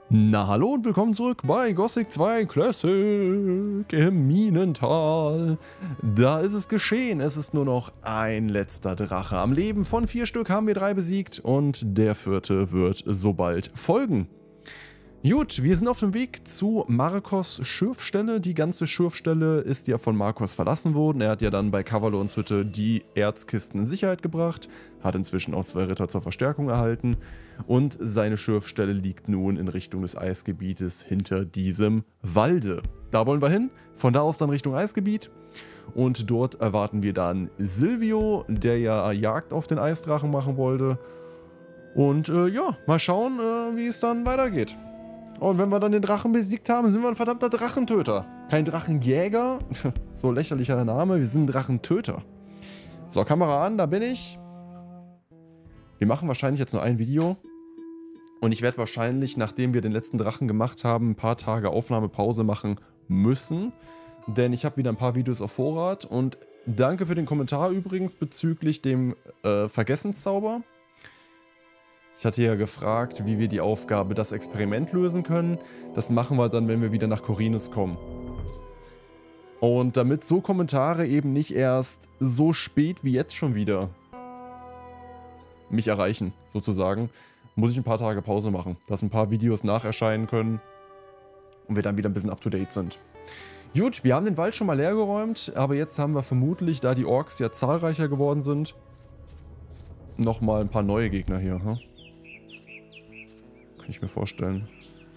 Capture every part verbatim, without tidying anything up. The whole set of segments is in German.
Na hallo und willkommen zurück bei Gothic zwei Classic im Minental. Da ist es geschehen, es ist nur noch ein letzter Drache am Leben. Von vier Stück haben wir drei besiegt und der vierte wird sobald folgen. Gut, wir sind auf dem Weg zu Markos Schürfstelle. Die ganze Schürfstelle ist ja von Markos verlassen worden. Er hat ja dann bei Kavalons Hütte die Erzkisten in Sicherheit gebracht, hat inzwischen auch zwei Ritter zur Verstärkung erhalten und seine Schürfstelle liegt nun in Richtung des Eisgebietes hinter diesem Walde. Da wollen wir hin, von da aus dann Richtung Eisgebiet und dort erwarten wir dann Silvio, der ja Jagd auf den Eisdrachen machen wollte. Und äh, ja, mal schauen, äh, wie es dann weitergeht. Und wenn wir dann den Drachen besiegt haben, sind wir ein verdammter Drachentöter. Kein Drachenjäger, so lächerlicher Name, wir sind Drachentöter. So, Kamera an, da bin ich. Wir machen wahrscheinlich jetzt nur ein Video. Und ich werde wahrscheinlich, nachdem wir den letzten Drachen gemacht haben, ein paar Tage Aufnahmepause machen müssen. Denn ich habe wieder ein paar Videos auf Vorrat. Und danke für den Kommentar übrigens bezüglich dem äh, Vergessenszauber. Ich hatte ja gefragt, wie wir die Aufgabe, das Experiment lösen können. Das machen wir dann, wenn wir wieder nach Khorinis kommen. Und damit so Kommentare eben nicht erst so spät wie jetzt schon wieder mich erreichen, sozusagen, muss ich ein paar Tage Pause machen, dass ein paar Videos nacherscheinen können und wir dann wieder ein bisschen up-to-date sind. Gut, wir haben den Wald schon mal leer geräumt, aber jetzt haben wir vermutlich, da die Orks ja zahlreicher geworden sind, nochmal ein paar neue Gegner hier, hm? Kann ich mir vorstellen.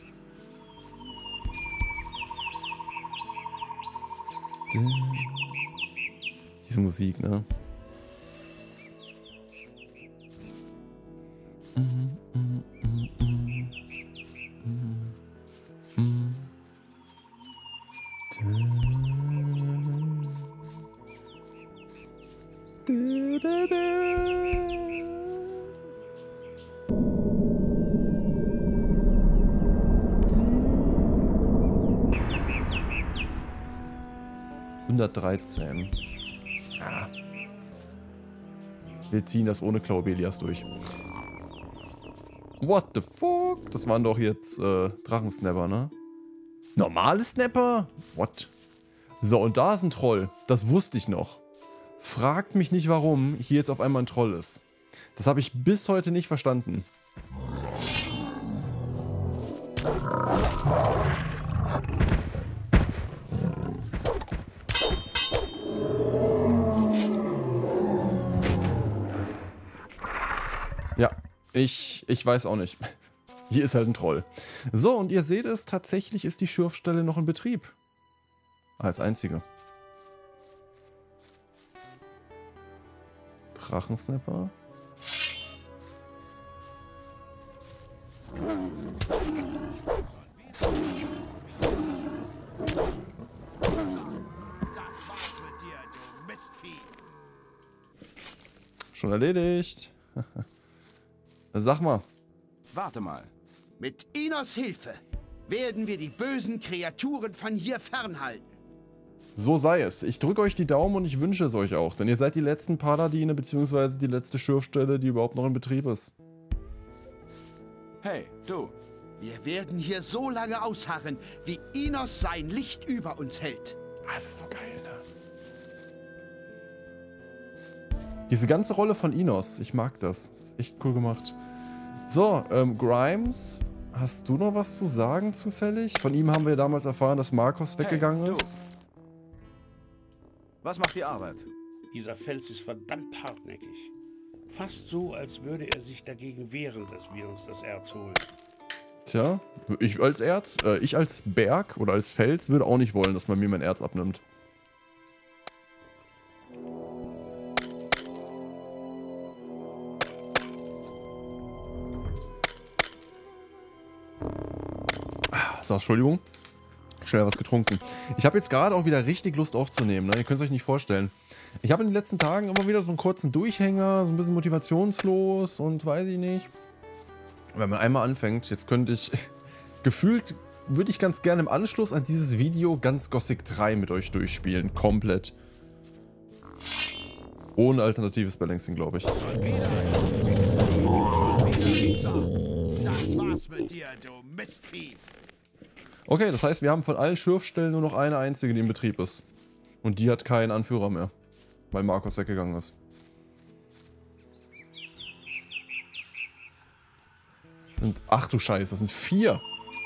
Diese Musik, ne? hundertdreizehn. Ah. Wir ziehen das ohne Claubelias durch. What the fuck? Das waren doch jetzt äh, Drachensnapper, ne? Normale Snapper? What? So, und da ist ein Troll. Das wusste ich noch. Fragt mich nicht, warum hier jetzt auf einmal ein Troll ist. Das habe ich bis heute nicht verstanden. Ja, ich, ich weiß auch nicht. Hier ist halt ein Troll. So, und ihr seht es, tatsächlich ist die Schürfstelle noch in Betrieb. Als einzige. Drachensnapper. Schon erledigt. Sag mal. Warte mal. Mit Inos Hilfe werden wir die bösen Kreaturen von hier fernhalten. So sei es. Ich drücke euch die Daumen und ich wünsche es euch auch, denn ihr seid die letzten Paladine bzw. die letzte Schürfstelle, die überhaupt noch in Betrieb ist. Hey, du. Wir werden hier so lange ausharren, wie Inos sein Licht über uns hält. Ah, das ist so geil, ne? Diese ganze Rolle von Inos, ich mag das. Das ist echt cool gemacht. So, ähm, Grimes, hast du noch was zu sagen zufällig? Von ihm haben wir damals erfahren, dass Markos weggegangen Hey, du. ist. Was macht die Arbeit? Dieser Fels ist verdammt hartnäckig. Fast so, als würde er sich dagegen wehren, dass wir uns das Erz holen. Tja, ich als Erz, äh, ich als Berg oder als Fels würde auch nicht wollen, dass man mir mein Erz abnimmt. So, Entschuldigung. Schnell was getrunken. Ich habe jetzt gerade auch wieder richtig Lust aufzunehmen, ne? Ihr könnt es euch nicht vorstellen. Ich habe in den letzten Tagen immer wieder so einen kurzen Durchhänger, so ein bisschen motivationslos und weiß ich nicht. Wenn man einmal anfängt, jetzt könnte ich, gefühlt würde ich ganz gerne im Anschluss an dieses Video ganz Gothic drei mit euch durchspielen, komplett. Ohne alternatives Balancing, glaube ich. So, das Das war's mit dir, du Mistvieh. Okay, das heißt, wir haben von allen Schürfstellen nur noch eine einzige, die in Betrieb ist. Und die hat keinen Anführer mehr. Weil Markus weggegangen ist. Das sind, ach du Scheiße, das sind vier.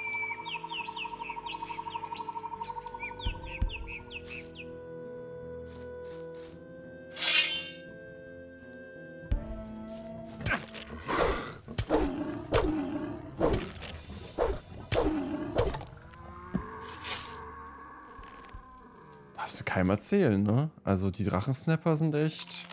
Darfst du keinem erzählen, ne? Also die Drachensnapper sind echt...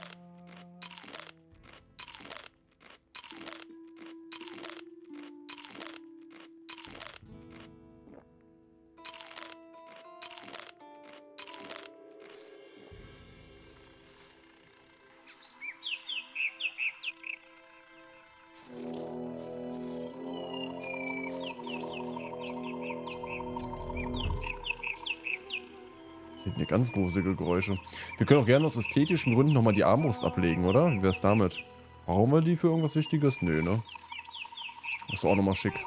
Hier sind ja ganz gruselige Geräusche. Wir können auch gerne aus ästhetischen Gründen nochmal die Armbrust ablegen, oder? Wie wär's damit? Brauchen wir die für irgendwas Wichtiges? Nö, ne? Das ist auch nochmal schick.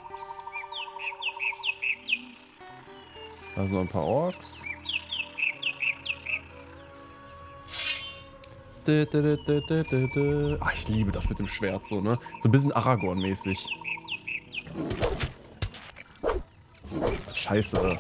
Da sind noch ein paar Orks. Ah, ich liebe das mit dem Schwert so, ne? So ein bisschen Aragorn-mäßig. Scheiße.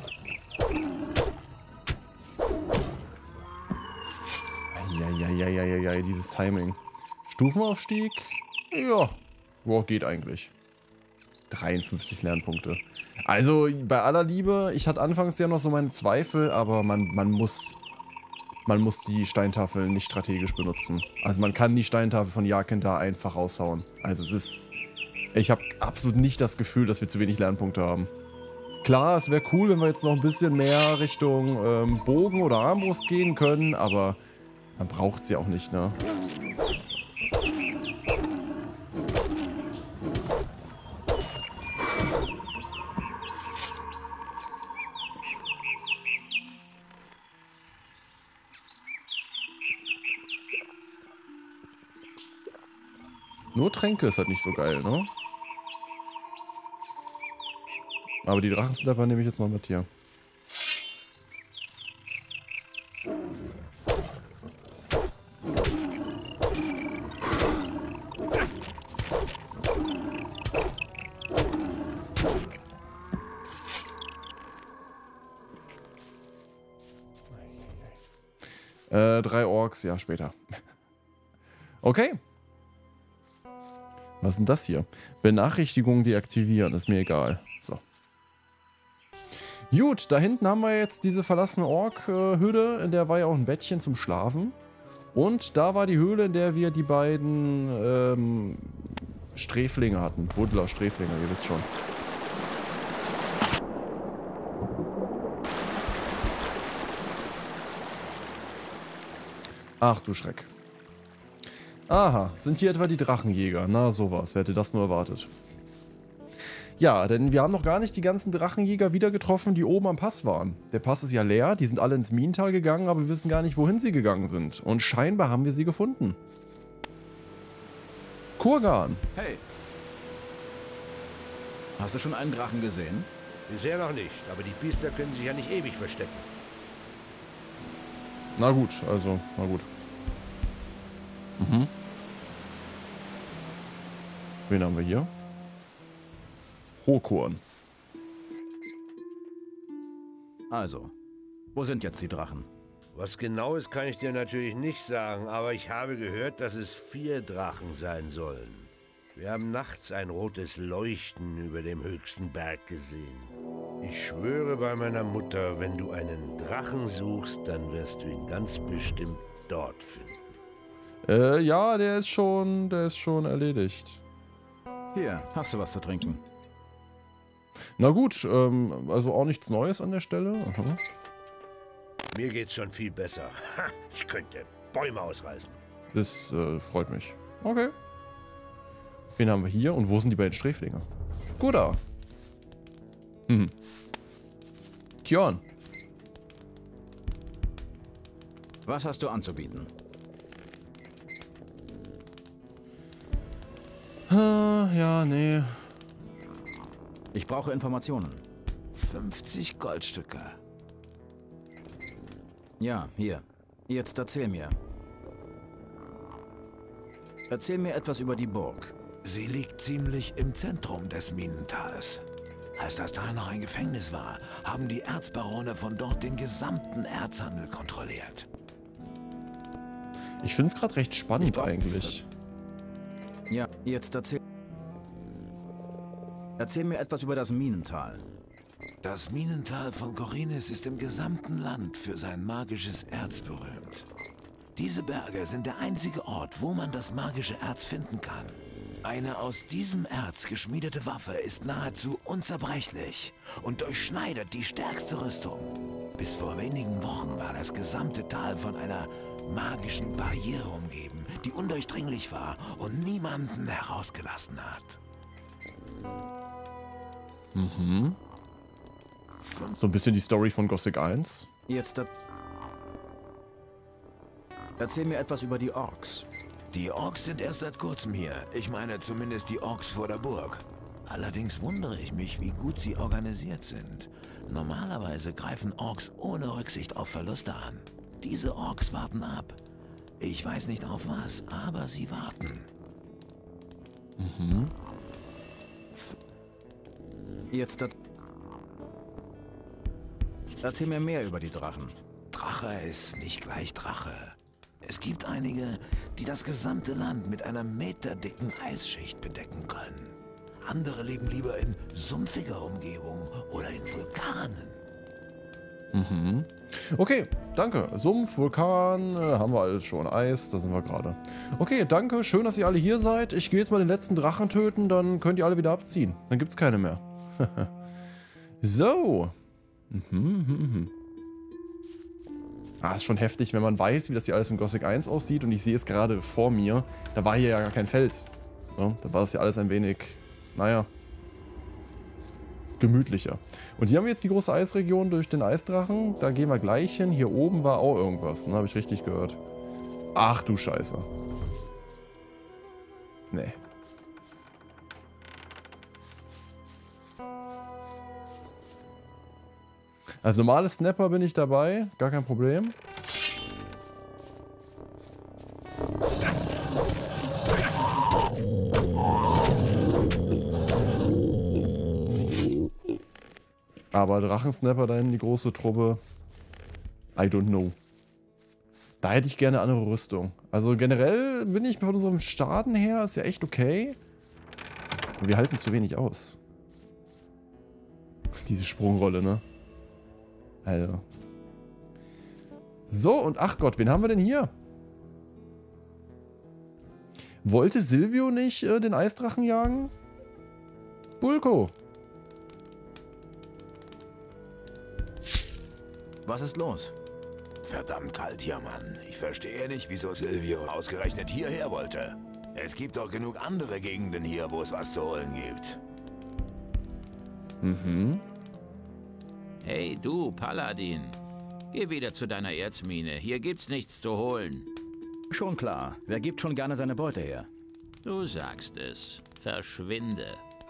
Eieieiei, dieses Timing. Stufenaufstieg? Ja. Boah, geht eigentlich. dreiundfünfzig Lernpunkte. Also, bei aller Liebe, ich hatte anfangs ja noch so meine Zweifel, aber man, man muss... Man muss die Steintafeln nicht strategisch benutzen. Also man kann die Steintafel von Jagdkind einfach raushauen. Also es ist... Ich habe absolut nicht das Gefühl, dass wir zu wenig Lernpunkte haben. Klar, es wäre cool, wenn wir jetzt noch ein bisschen mehr Richtung ähm, Bogen oder Armbrust gehen können, aber man braucht sie auch nicht, ne? Nur Tränke ist halt nicht so geil, ne? Aber die Drachensnapper nehme ich jetzt noch mit hier. Äh, drei Orks, ja, später. Okay. Was ist denn das hier? Benachrichtigungen deaktivieren, ist mir egal. So. Gut, da hinten haben wir jetzt diese verlassene Ork-Hütte, in der war ja auch ein Bettchen zum Schlafen. Und da war die Höhle, in der wir die beiden ähm, Sträflinge hatten. Buddler, Sträflinge, ihr wisst schon. Ach du Schreck. Aha, sind hier etwa die Drachenjäger? Na sowas, wer hätte das nur erwartet. Ja, denn wir haben noch gar nicht die ganzen Drachenjäger wieder getroffen, die oben am Pass waren. Der Pass ist ja leer, die sind alle ins Minental gegangen, aber wir wissen gar nicht, wohin sie gegangen sind. Und scheinbar haben wir sie gefunden. Kurgan. Hey. Hast du schon einen Drachen gesehen? Bisher noch nicht, aber die Biester können sich ja nicht ewig verstecken. Na gut, also, na gut. Mhm. Wen haben wir hier? Hokorn. Also, wo sind jetzt die Drachen? Was genau ist, kann ich dir natürlich nicht sagen, aber ich habe gehört, dass es vier Drachen sein sollen. Wir haben nachts ein rotes Leuchten über dem höchsten Berg gesehen. Ich schwöre bei meiner Mutter, wenn du einen Drachen suchst, dann wirst du ihn ganz bestimmt dort finden. Äh, ja, der ist schon, der ist schon erledigt. Hier, hast du was zu trinken? Na gut, ähm, also auch nichts Neues an der Stelle. Aha. Mir geht's schon viel besser. Ha, ich könnte Bäume ausreißen. Das äh, freut mich. Okay. Wen haben wir hier? Und wo sind die beiden Sträflinge? Guda. Hm. Kion. Was hast du anzubieten? Ah, ja, nee. Ich brauche Informationen. fünfzig Goldstücke. Ja, hier. Jetzt erzähl mir. Erzähl mir etwas über die Burg. Sie liegt ziemlich im Zentrum des Minentals. Als das Tal noch ein Gefängnis war, haben die Erzbarone von dort den gesamten Erzhandel kontrolliert. Ich finde es gerade recht spannend eigentlich. Ja, jetzt erzähl... Erzähl mir etwas über das Minental. Das Minental von Khorinis ist im gesamten Land für sein magisches Erz berühmt. Diese Berge sind der einzige Ort, wo man das magische Erz finden kann. Eine aus diesem Erz geschmiedete Waffe ist nahezu unzerbrechlich und durchschneidet die stärkste Rüstung. Bis vor wenigen Wochen war das gesamte Tal von einer magischen Barriere umgeben, die undurchdringlich war und niemanden herausgelassen hat. Mhm. So ein bisschen die Story von Gothic eins. Jetzt... Er Erzähl mir etwas über die Orks. Die Orks sind erst seit kurzem hier. Ich meine zumindest die Orks vor der Burg. Allerdings wundere ich mich, wie gut sie organisiert sind. Normalerweise greifen Orks ohne Rücksicht auf Verluste an. Diese Orks warten ab. Ich weiß nicht auf was, aber sie warten. Mhm. Jetzt... Er Erzähl mir mehr über die Drachen. Drache ist nicht gleich Drache. Es gibt einige, die das gesamte Land mit einer meterdicken Eisschicht bedecken können. Andere leben lieber in sumpfiger Umgebung oder in Vulkanen. Mhm. Okay, danke. Sumpf, Vulkan, äh, haben wir alles schon. Eis, da sind wir gerade. Okay, danke. Schön, dass ihr alle hier seid. Ich gehe jetzt mal den letzten Drachen töten, dann könnt ihr alle wieder abziehen. Dann gibt's keine mehr. So. Mhm, mhm, mhm. Ah, ist schon heftig, wenn man weiß, wie das hier alles in Gothic eins aussieht. Und ich sehe es gerade vor mir. Da war hier ja gar kein Fels. So, da war das ja alles ein wenig, naja, gemütlicher. Und hier haben wir jetzt die große Eisregion durch den Eisdrachen. Da gehen wir gleich hin. Hier oben war auch irgendwas. Ne, habe ich richtig gehört. Ach du Scheiße. Nee. Als normale Snapper bin ich dabei, gar kein Problem. Aber Drachensnapper da hinten, die große Truppe, I don't know. Da hätte ich gerne eine andere Rüstung. Also generell bin ich von unserem Starten her, ist ja echt okay. Aber wir halten zu wenig aus. Diese Sprungrolle, ne? Also. So, und ach Gott, wen haben wir denn hier? Wollte Silvio nicht äh, den Eisdrachen jagen? Bulko. Was ist los? Verdammt kalt hier, Mann. Ich verstehe nicht, wieso Silvio ausgerechnet hierher wollte. Es gibt doch genug andere Gegenden hier, wo es was zu holen gibt. Mhm. Hey du, Paladin. Geh wieder zu deiner Erzmine. Hier gibt's nichts zu holen. Schon klar. Wer gibt schon gerne seine Beute her? Du sagst es. Verschwinde.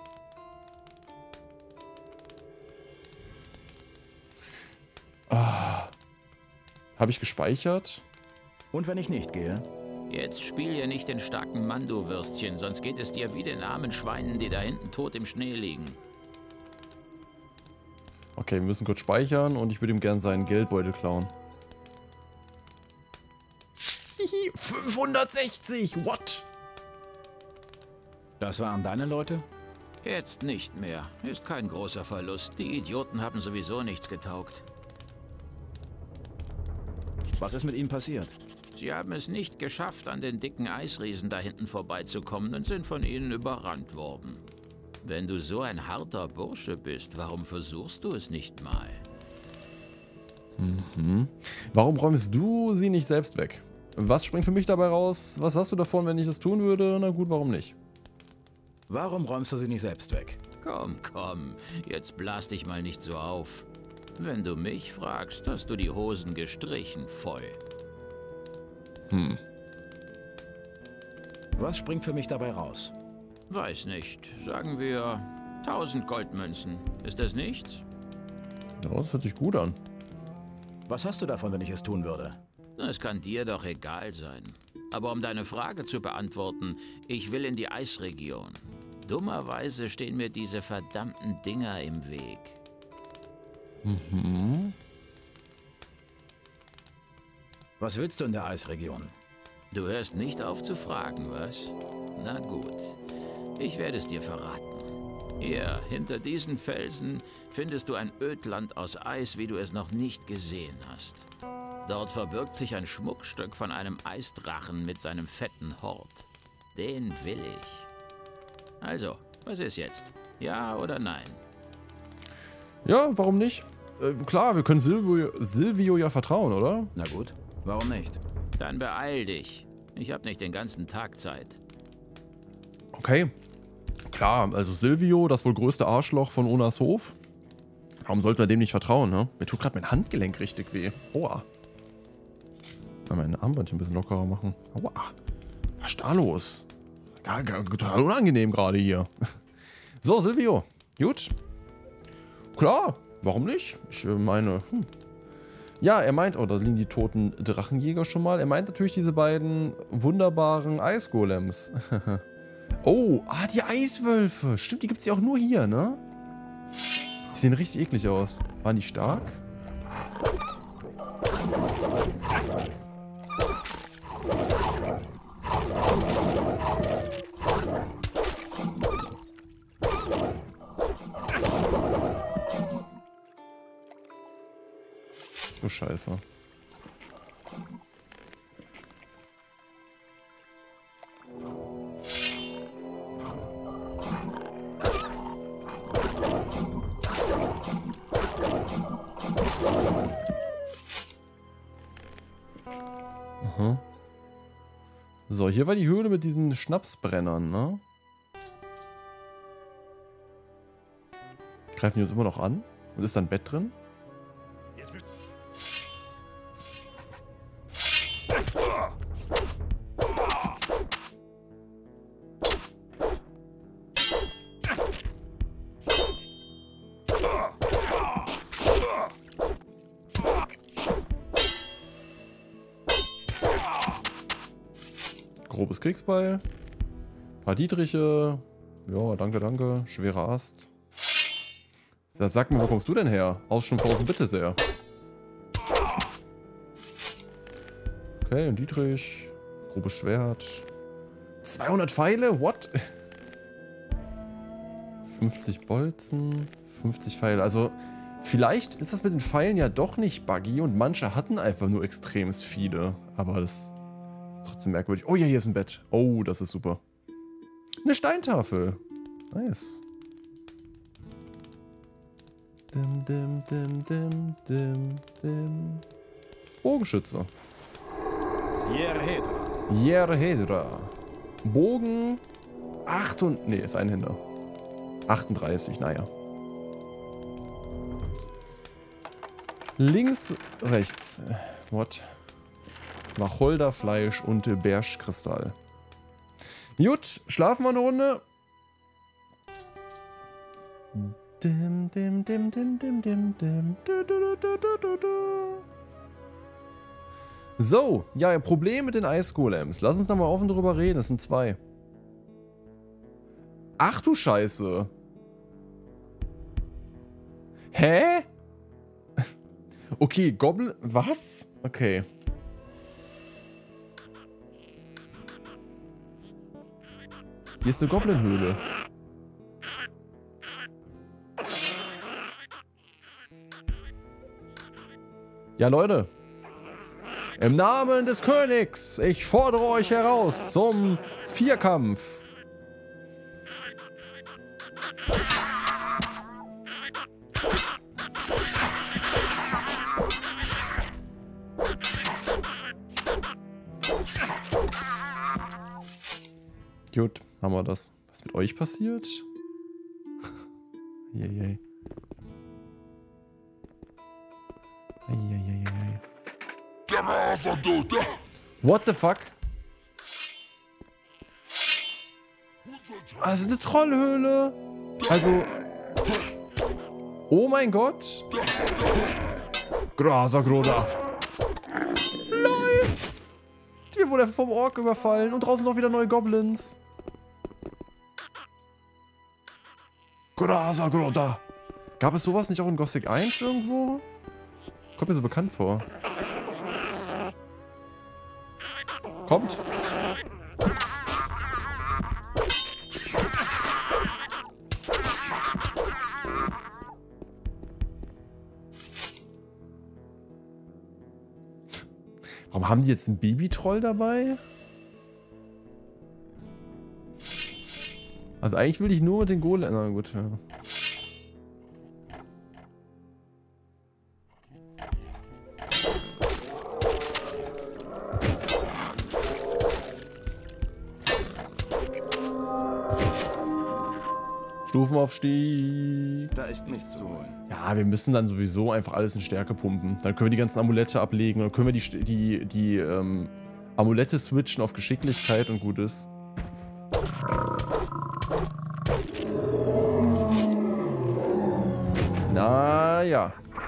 Ah. Habe ich gespeichert? Und wenn ich nicht gehe? Jetzt spiel hier nicht den starken Mann, du Würstchen, sonst geht es dir wie den armen Schweinen, die da hinten tot im Schnee liegen. Okay, wir müssen kurz speichern und ich würde ihm gerne seinen Geldbeutel klauen. fünfhundertsechzig, what? Das waren deine Leute? Jetzt nicht mehr. Ist kein großer Verlust. Die Idioten haben sowieso nichts getaugt. Was ist mit ihnen passiert? Sie haben es nicht geschafft, an den dicken Eisriesen da hinten vorbeizukommen und sind von ihnen überrannt worden. Wenn du so ein harter Bursche bist, warum versuchst du es nicht mal? Mhm. Warum räumst du sie nicht selbst weg? Was springt für mich dabei raus? Was hast du davon, wenn ich das tun würde? Na gut, warum nicht? Warum räumst du sie nicht selbst weg? Komm, komm, jetzt blas dich mal nicht so auf. Wenn du mich fragst, hast du die Hosen gestrichen voll. Hm. Was springt für mich dabei raus? Weiß nicht. Sagen wir, Tausend Goldmünzen. Ist das nichts? Ja, das hört sich gut an. Was hast du davon, wenn ich es tun würde? Es kann dir doch egal sein. Aber um deine Frage zu beantworten, ich will in die Eisregion. Dummerweise stehen mir diese verdammten Dinger im Weg. Mhm. Was willst du in der Eisregion? Du hörst nicht auf zu fragen, was? Na gut, ich werde es dir verraten. Hier, hinter diesen Felsen, findest du ein Ödland aus Eis, wie du es noch nicht gesehen hast. Dort verbirgt sich ein Schmuckstück von einem Eisdrachen mit seinem fetten Hort. Den will ich. Also, was ist jetzt? Ja oder nein? Ja, warum nicht? Äh, klar, wir können Silvio, Silvio ja vertrauen, oder? Na gut, warum nicht? Dann beeil dich. Ich habe nicht den ganzen Tag Zeit. Okay. Klar, also Silvio, das wohl größte Arschloch von Onas Hof. Warum sollten wir dem nicht vertrauen, ne? Mir tut gerade mein Handgelenk richtig weh. Aua. Mal mein Armbandchen ein bisschen lockerer machen. Aua. Was ist da los? Gar, gar, total unangenehm gerade hier. So, Silvio. Gut. Klar, warum nicht? Ich meine, hm. Ja, er meint, oh, da liegen die toten Drachenjäger schon mal. Er meint natürlich diese beiden wunderbaren Eisgolems. Oh, ah, die Eiswölfe. Stimmt, die gibt es ja auch nur hier, ne? Die sehen richtig eklig aus. Waren die stark? Oh, Scheiße. Aha. So, hier war die Höhle mit diesen Schnapsbrennern, ne? Greifen die uns immer noch an? Und ist da ein Bett drin? Grobes Kriegsbeil. Paar Dietriche. Ja, danke, danke. Schwerer Ast. Sag mir, wo kommst du denn her? Aus Schönhausen, bitte sehr. Okay, ein Dietrich. Grobes Schwert. zweihundert Pfeile? What? fünfzig Bolzen. fünfzig Pfeile. Also, vielleicht ist das mit den Pfeilen ja doch nicht buggy und manche hatten einfach nur extremst viele. Aber das ist trotzdem merkwürdig. Oh ja, hier ist ein Bett. Oh, das ist super. Eine Steintafel. Nice. Dim, dim, dim, dim, dim, dim. Bogenschütze. Jerhedra. Jerhedra. Bogen. acht und. Nee, ist ein Händer. achtunddreißig, naja. Links, rechts. What? Wacholderfleisch und Bergkristall. Gut, schlafen wir eine Runde. Dim, dim, dim, dim, dim, dim, dim. Du, du, du, du, du, du. So, ja, Problem mit den Eisgolems. Lass uns da mal offen drüber reden. Das sind zwei. Ach du Scheiße. Hä? Okay, Goblin... Was? Okay. Hier ist eine Goblin-Höhle. Ja, Leute. Im Namen des Königs, ich fordere euch heraus zum Vierkampf. Gut, haben wir das. Was mit euch passiert? Eieiei. Eieiei. What the fuck? Ah, das ist eine Trollhöhle. Also... Oh mein Gott! Grasagroda! LOL! Wir wurden vom Ork überfallen und draußen noch wieder neue Goblins. Grasagroda! Gab es sowas nicht auch in Gothic eins irgendwo? Kommt mir so bekannt vor. Kommt! Warum haben die jetzt einen Babytroll dabei? Also eigentlich will ich nur mit den Golem... Na gut, ja. Stufenaufstieg. Da ist nichts zu holen. Ja, wir müssen dann sowieso einfach alles in Stärke pumpen. Dann können wir die ganzen Amulette ablegen. Dann können wir die, die, die ähm, Amulette switchen auf Geschicklichkeit und gut ist. Naja.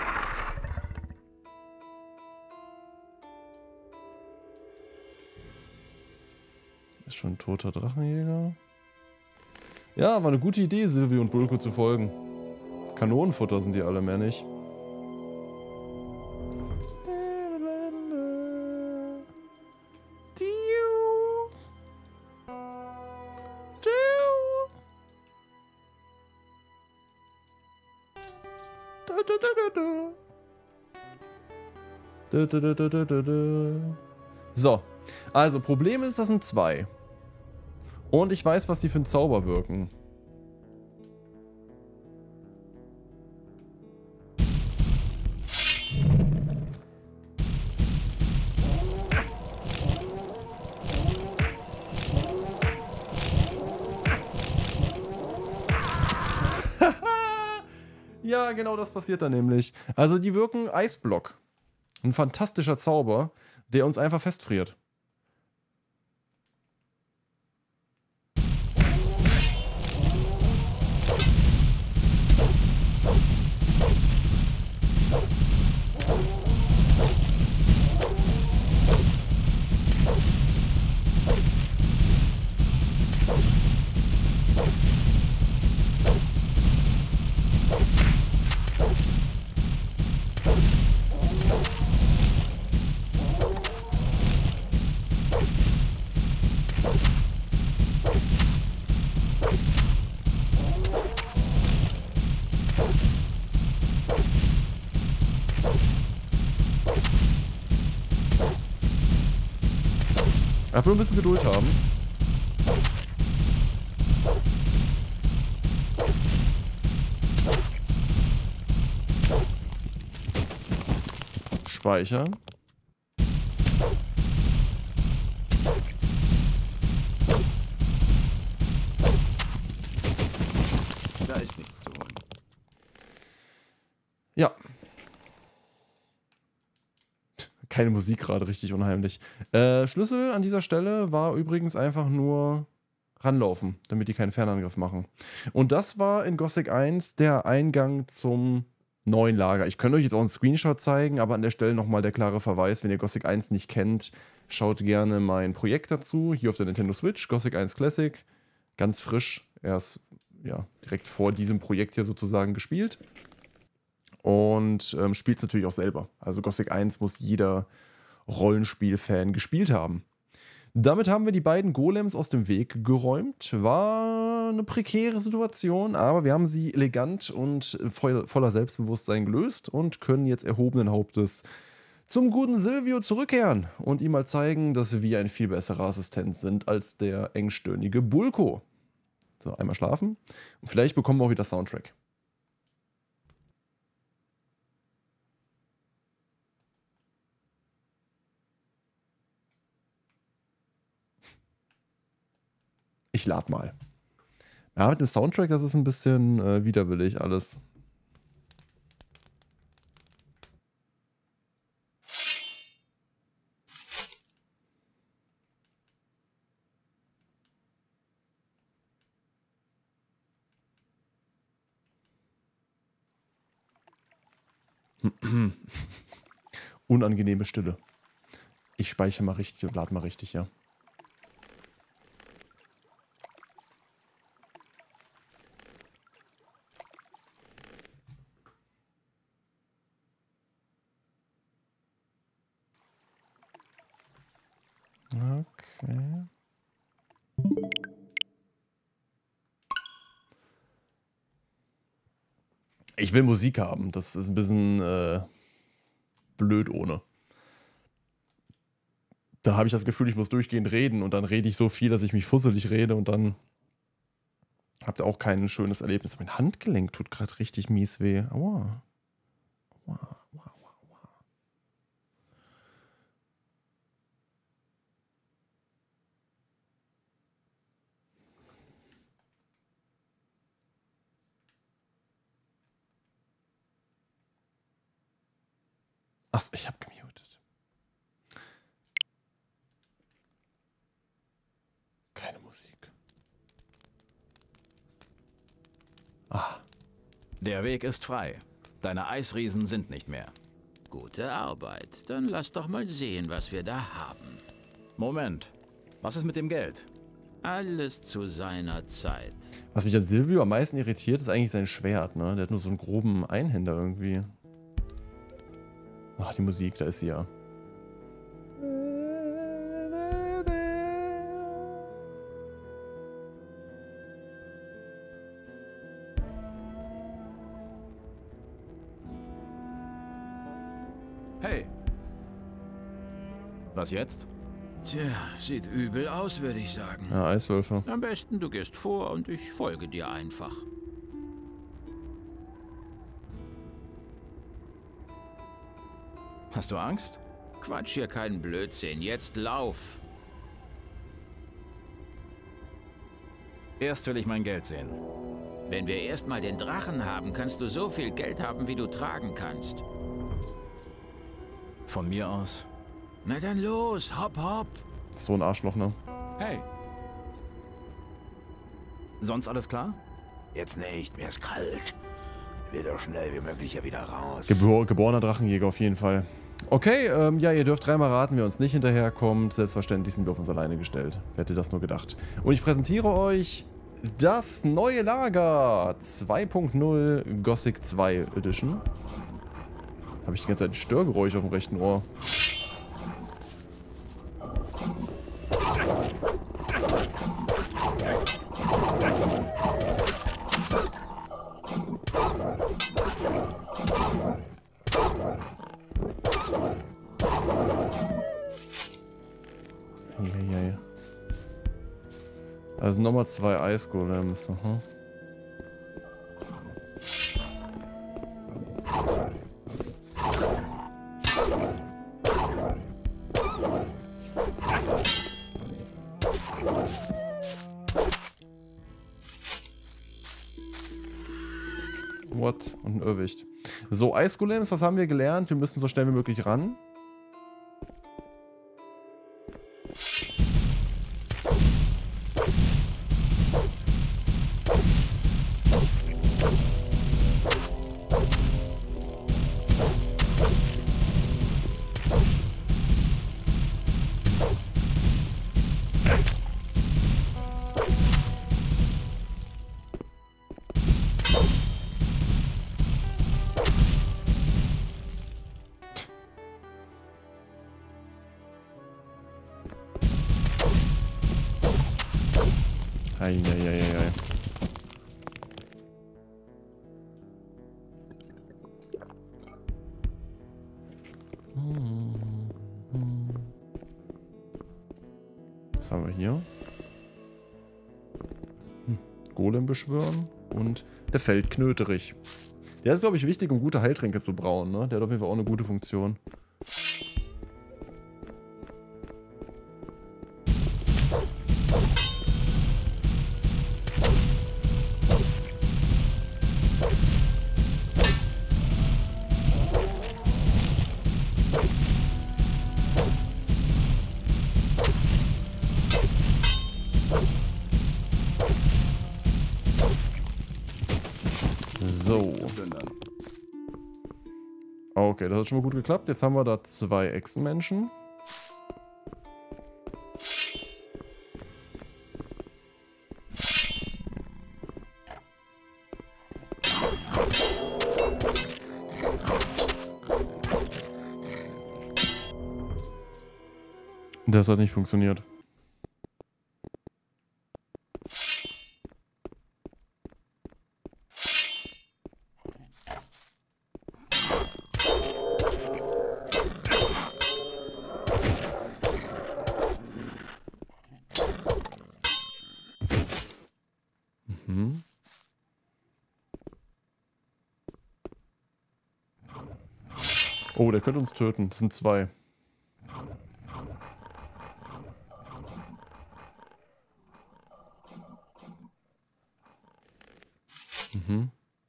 Ist schon ein toter Drachenjäger. Ja, war eine gute Idee, Silvio und Bulko zu folgen. Kanonenfutter sind die alle, mehr nicht. So, also Problem ist, das sind zwei. Und ich weiß, was die für einen Zauber wirken. Ja, genau das passiert da nämlich. Also die wirken Eisblock. Ein fantastischer Zauber, der uns einfach festfriert. Einfach nur ein bisschen Geduld haben. Speichern. Da ist nichts zu holen. Ja. Keine Musik gerade, richtig unheimlich. Äh, Schlüssel an dieser Stelle war übrigens einfach nur ranlaufen, damit die keinen Fernangriff machen. Und das war in Gothic eins der Eingang zum neuen Lager. Ich könnte euch jetzt auch einen Screenshot zeigen, aber an der Stelle nochmal der klare Verweis, wenn ihr Gothic eins nicht kennt, schaut gerne mein Projekt dazu, hier auf der Nintendo Switch, Gothic eins Classic, ganz frisch, erst ja, direkt vor diesem Projekt hier sozusagen gespielt. Und ähm, spielt es natürlich auch selber. Also Gothic eins muss jeder Rollenspiel-Fan gespielt haben. Damit haben wir die beiden Golems aus dem Weg geräumt. War eine prekäre Situation, aber wir haben sie elegant und voll, voller Selbstbewusstsein gelöst und können jetzt erhobenen Hauptes zum guten Silvio zurückkehren und ihm mal zeigen, dass wir ein viel besserer Assistent sind als der engstirnige Bulko. So, einmal schlafen. Und vielleicht bekommen wir auch wieder Soundtrack. Ich lad mal. Ja, mit dem Soundtrack, das ist ein bisschen äh, widerwillig alles. Unangenehme Stille. Ich speichere mal richtig und lade mal richtig, ja. Okay. Ich will Musik haben. Das ist ein bisschen äh, blöd ohne. Da habe ich das Gefühl, ich muss durchgehend reden und dann rede ich so viel, dass ich mich fusselig rede und dann habt ihr auch kein schönes Erlebnis. Mein Handgelenk tut gerade richtig mies weh. Aua. Aua, aua, aua, aua. Achso, ich habe gemutet. Keine Musik. Ah. Der Weg ist frei. Deine Eisriesen sind nicht mehr. Gute Arbeit. Dann lass doch mal sehen, was wir da haben. Moment. Was ist mit dem Geld? Alles zu seiner Zeit. Was mich an Silvio am meisten irritiert, ist eigentlich sein Schwert, ne? Der hat nur so einen groben Einhänder irgendwie. Ach, die Musik, da ist sie ja. Hey. Was jetzt? Tja, sieht übel aus, würde ich sagen. Ja, Eiswölfe. Am besten, du gehst vor und ich folge dir einfach. Hast du Angst? Quatsch hier keinen Blödsinn. Jetzt lauf. Erst will ich mein Geld sehen. Wenn wir erstmal den Drachen haben, kannst du so viel Geld haben, wie du tragen kannst. Von mir aus. Na dann los, hopp, hopp. So ein Arschloch, ne? Hey. Sonst alles klar? Jetzt nicht, mir ist kalt. Ich will so schnell wie möglich hier wieder raus. Gebor geborener Drachenjäger auf jeden Fall. Okay, ähm, ja, ihr dürft dreimal raten, wer uns nicht hinterherkommt. Selbstverständlich sind wir auf uns alleine gestellt. Wer hätte das nur gedacht? Und ich präsentiere euch das neue Lager zwei Punkt null Gothic zwei Edition. Habe ich die ganze Zeit ein Störgeräusch auf dem rechten Ohr. Eieiei. Also nochmal zwei Eisgolems. Aha. What? Und ein Irrwicht. So, Eisgolems, was haben wir gelernt? Wir müssen so schnell wie möglich ran. Eieieiei. Was haben wir hier? Hm. Golem beschwören und der Feldknöterich. Der ist, glaube ich, wichtig, um gute Heiltränke zu brauen, ne? Der hat auf jeden Fall auch eine gute Funktion. So. Okay, das hat schon mal gut geklappt. Jetzt haben wir da zwei Echsenmenschen. Das hat nicht funktioniert. Mhm. Oh, der könnte uns töten. Das sind zwei. Mhm.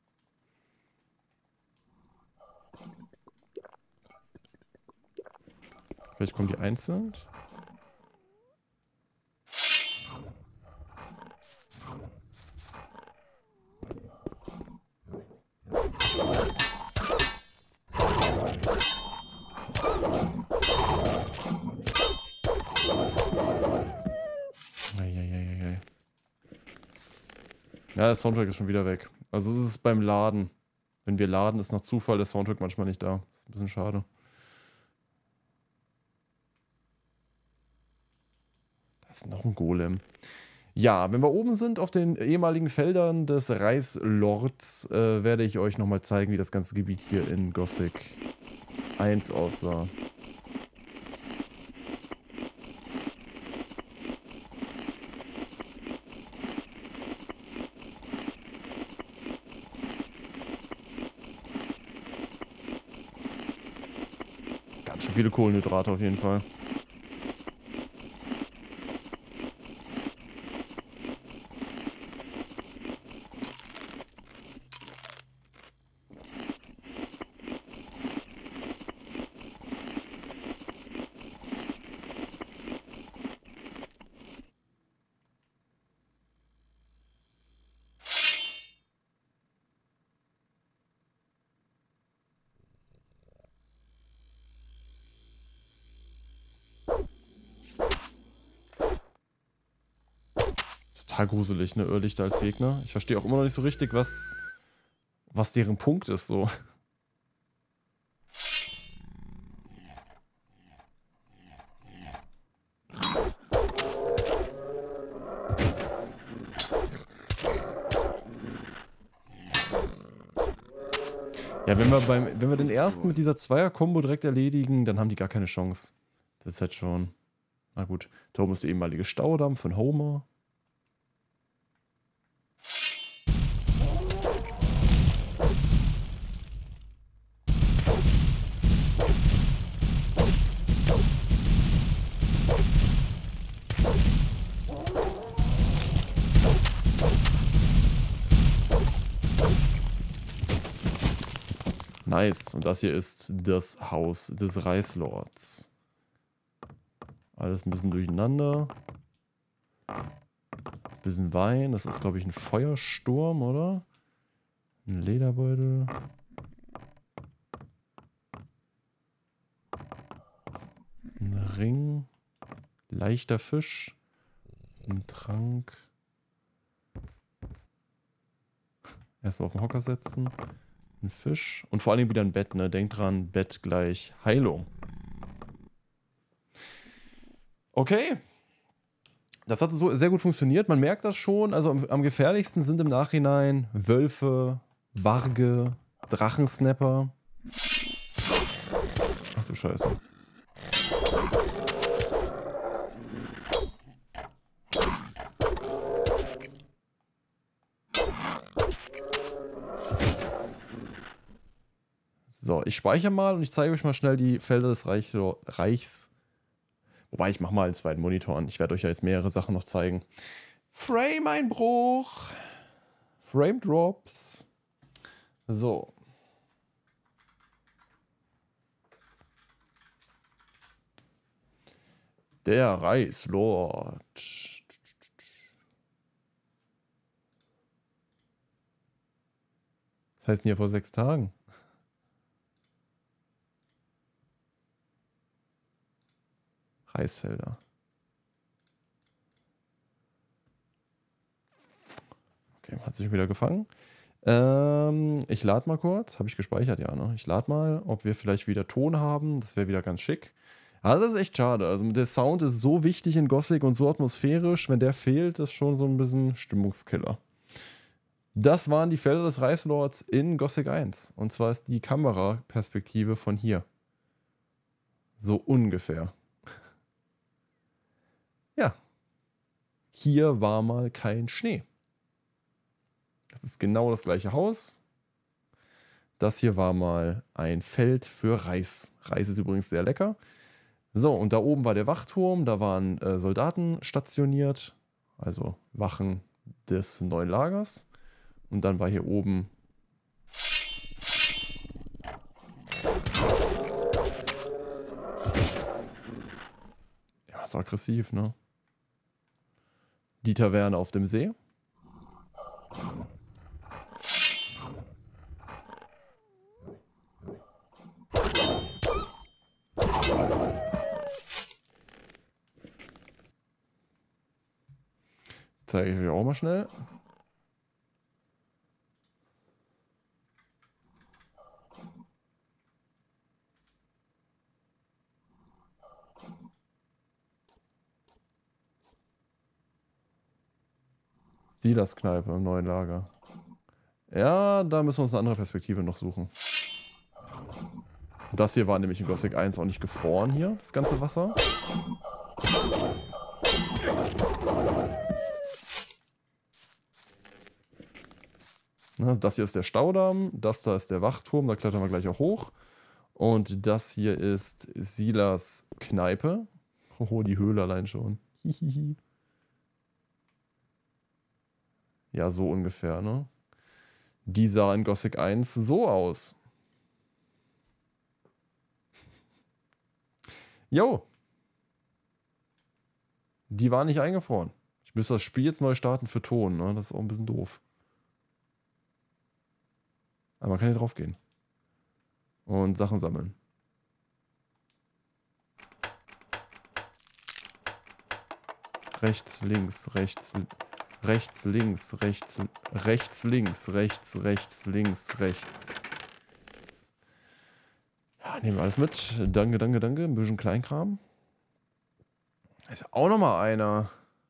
Vielleicht kommen die einzeln. Eieieiei. Ja, der Soundtrack ist schon wieder weg. Also es ist beim Laden. Wenn wir laden, ist nach Zufall der Soundtrack manchmal nicht da. Ist ein bisschen schade. Da ist noch ein Golem. Ja, wenn wir oben sind auf den ehemaligen Feldern des Reichslords, äh, werde ich euch nochmal zeigen, wie das ganze Gebiet hier in Gothic eins aussah. Ganz schön viele Kohlenhydrate auf jeden Fall. Total gruselig, ne, Irrlichter als Gegner. Ich verstehe auch immer noch nicht so richtig, was, was deren Punkt ist, so. Ja, wenn wir, beim, wenn wir den ersten mit dieser Zweier-Kombo direkt erledigen, dann haben die gar keine Chance. Das ist halt schon... Na gut, da oben ist der ehemalige Staudamm von Homer. Nice. Und das hier ist das Haus des Reichslords. Alles ein bisschen durcheinander. Bisschen Wein. Das ist, glaube ich, ein Feuersturm, oder? Ein Lederbeutel. Ein Ring. Leichter Fisch. Ein Trank. Erstmal auf den Hocker setzen. Ein Fisch. Und vor allem wieder ein Bett, ne? Denkt dran, Bett gleich Heilung. Okay. Das hat so sehr gut funktioniert. Man merkt das schon. Also am, am gefährlichsten sind im Nachhinein Wölfe, Warge, Drachensnapper. Ach du Scheiße. So, ich speichere mal und ich zeige euch mal schnell die Felder des Reich, Reichs. Wobei, ich mache mal einen zweiten Monitor an. Ich werde euch ja jetzt mehrere Sachen noch zeigen. Frame-Einbruch. Frame-Drops. So. Der Reichslord. Was heißt denn hier vor sechs Tagen? Reisfelder. Okay, hat sich wieder gefangen. Ähm, ich lade mal kurz. Habe ich gespeichert? Ja, ne? Ich lade mal, ob wir vielleicht wieder Ton haben. Das wäre wieder ganz schick. Aber das ist echt schade. Also der Sound ist so wichtig in Gothic und so atmosphärisch. Wenn der fehlt, ist schon so ein bisschen Stimmungskiller. Das waren die Felder des Reislords in Gothic eins. Und zwar ist die Kameraperspektive von hier. So ungefähr. Ja. Hier war mal kein Schnee. Das ist genau das gleiche Haus. Das hier war mal ein Feld für Reis. Reis ist übrigens sehr lecker. So, und da oben war der Wachturm. Da waren äh, Soldaten stationiert. Also Wachen des neuen Lagers. Und dann war hier oben ja, ist aggressiv, ne? Die Taverne auf dem See. Zeige ich euch auch mal schnell. Silas Kneipe im neuen Lager. Ja, da müssen wir uns eine andere Perspektive noch suchen. Das hier war nämlich in Gothic eins auch nicht gefroren hier, das ganze Wasser. Das hier ist der Staudamm, das da ist der Wachturm, da klettern wir gleich auch hoch. Und das hier ist Silas Kneipe. Oh, die Höhle allein schon. Hihihi. Ja, so ungefähr, ne? Die sah in Gothic eins so aus. Jo. Die war nicht eingefroren. Ich müsste das Spiel jetzt neu starten für Ton, ne? Das ist auch ein bisschen doof. Aber man kann hier drauf gehen. Und Sachen sammeln. Rechts, links, rechts, rechts, links, rechts, rechts, links, rechts, rechts, links, rechts. Ja, nehmen wir alles mit. Danke, danke, danke. Ein bisschen Kleinkram. Da ist ja auch nochmal einer.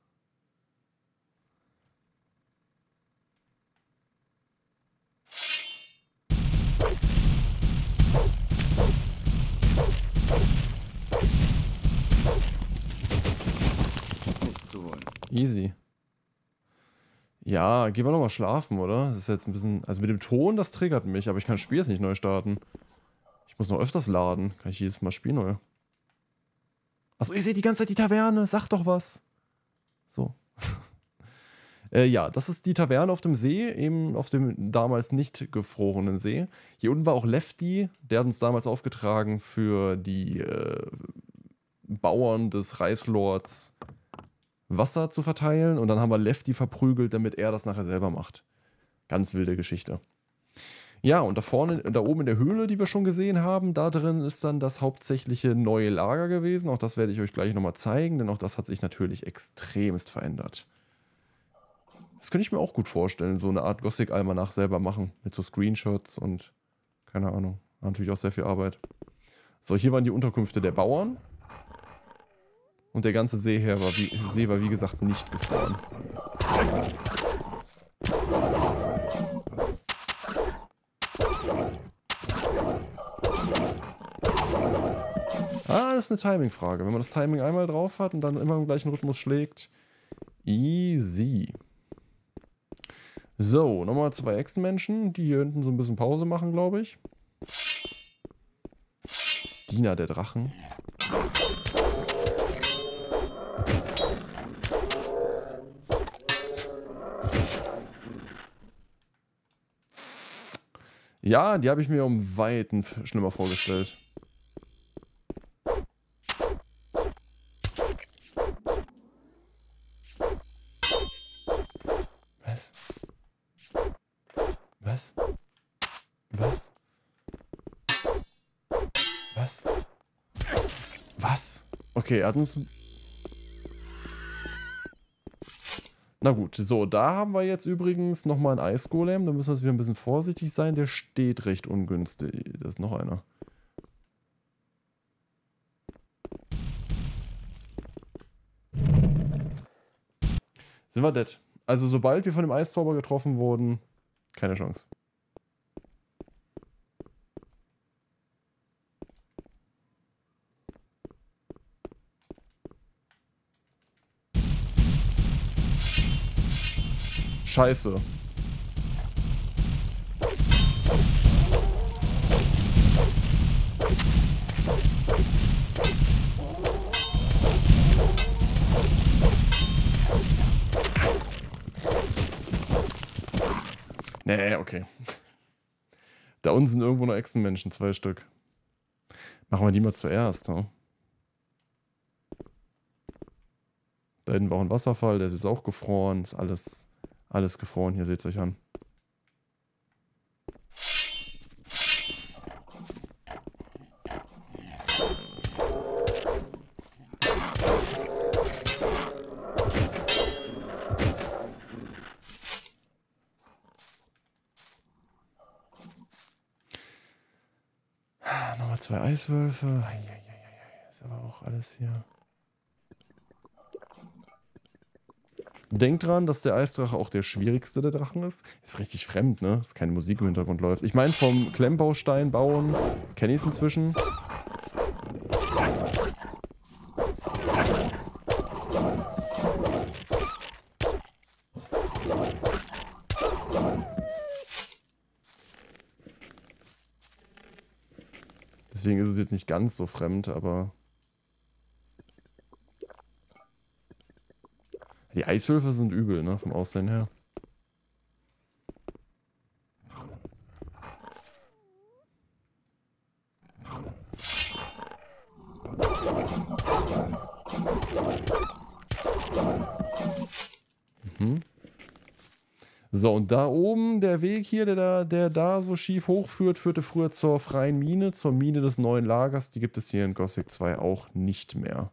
Easy. Ja, gehen wir nochmal schlafen, oder? Das ist jetzt ein bisschen... Also mit dem Ton, das triggert mich, aber ich kann das Spiel jetzt nicht neu starten. Ich muss noch öfters laden. Kann ich jedes Mal spielen, oder? Achso, ihr seht die ganze Zeit die Taverne. Sagt doch was. So. äh, ja, das ist die Taverne auf dem See, eben auf dem damals nicht gefrorenen See. Hier unten war auch Lefty. Der hat uns damals aufgetragen für die äh, Bauern des Reislords Wasser zu verteilen, und dann haben wir Lefty verprügelt, damit er das nachher selber macht. Ganz wilde Geschichte. Ja, und da vorne, da oben in der Höhle, die wir schon gesehen haben, da drin ist dann das hauptsächliche neue Lager gewesen. Auch das werde ich euch gleich nochmal zeigen, denn auch das hat sich natürlich extremst verändert. Das könnte ich mir auch gut vorstellen, so eine Art Gothic-Almanach selber machen, mit so Screenshots und keine Ahnung, natürlich auch sehr viel Arbeit. So, hier waren die Unterkünfte der Bauern. Und der ganze See, her war wie, See war wie gesagt nicht gefroren. Ah, das ist eine Timing-Frage. Wenn man das Timing einmal drauf hat und dann immer im gleichen Rhythmus schlägt. Easy. So, nochmal zwei Echsenmenschen, die hier hinten so ein bisschen Pause machen, glaube ich. Diener der Drachen. Ja, die habe ich mir um Weiten schlimmer vorgestellt. Was? Was? Was? Was? Was? Okay. Okay, er hat uns... Na gut, so, da haben wir jetzt übrigens nochmal einen Eisgolem. Da müssen wir jetzt wieder ein bisschen vorsichtig sein. Der steht recht ungünstig. Da ist noch einer. Sind wir dead. Also sobald wir von dem Eiszauber getroffen wurden, keine Chance. Scheiße. Nee, okay. Da unten sind irgendwo noch Echsenmenschen, zwei Stück. Machen wir die mal zuerst, ne? Da hinten war auch ein Wasserfall, der ist jetzt auch gefroren. Ist alles, alles gefroren, hier seht es euch an. Nochmal zwei Eiswölfe. Eieieiei. Ist aber auch alles hier. Denkt dran, dass der Eisdrache auch der schwierigste der Drachen ist. Ist richtig fremd, ne? Dass keine Musik im Hintergrund läuft. Ich meine, vom Klemmbaustein bauen kenne ich es inzwischen. Deswegen ist es jetzt nicht ganz so fremd, aber... Die Eiswölfe sind übel, ne? Vom Aussehen her. Mhm. So, und da oben, der Weg hier, der da, der da so schief hochführt, führte früher zur freien Mine, zur Mine des neuen Lagers. Die gibt es hier in Gothic zwei auch nicht mehr.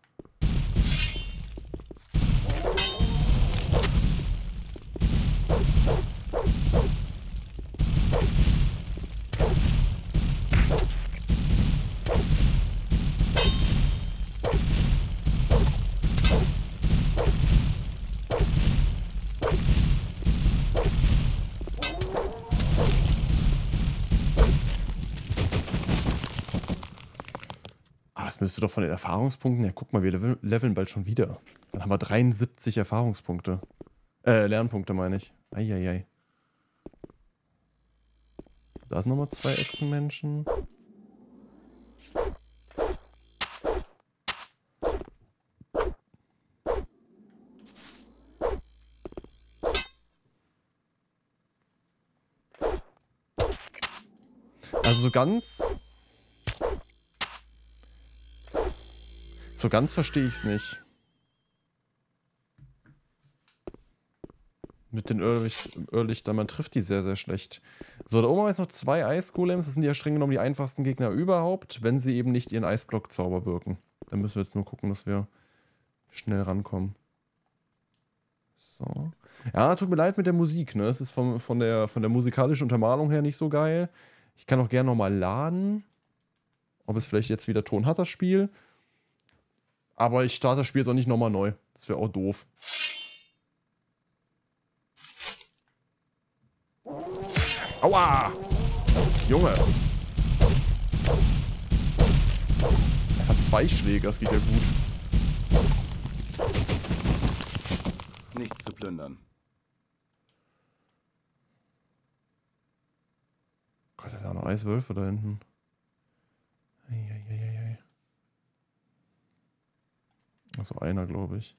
Das müsste doch von den Erfahrungspunkten her. Guck mal, wir leveln bald schon wieder. Dann haben wir dreiundsiebzig Erfahrungspunkte. Äh, Lernpunkte meine ich. Eieiei. Da sind nochmal zwei Echsenmenschen. Also so ganz... So ganz verstehe ich es nicht. Mit den Irrlicht Irrlichtern, man trifft die sehr, sehr schlecht. So, da oben haben wir jetzt noch zwei Eisgolems. Das sind ja streng genommen die einfachsten Gegner überhaupt, wenn sie eben nicht ihren Eisblock-Zauber wirken. Da müssen wir jetzt nur gucken, dass wir schnell rankommen. So. Ja, tut mir leid mit der Musik, ne? Es ist vom, von, der, von der musikalischen Untermalung her nicht so geil. Ich kann auch gerne nochmal laden. Ob es vielleicht jetzt wieder Ton hat, das Spiel. Aber ich starte das Spiel jetzt auch nicht nochmal neu. Das wäre auch doof. Aua! Junge! Einfach zwei Schläge, das geht ja gut. Nichts zu plündern. Gott, da sind auch noch Eiswölfe da hinten. Eieieiei. Also einer, glaube ich.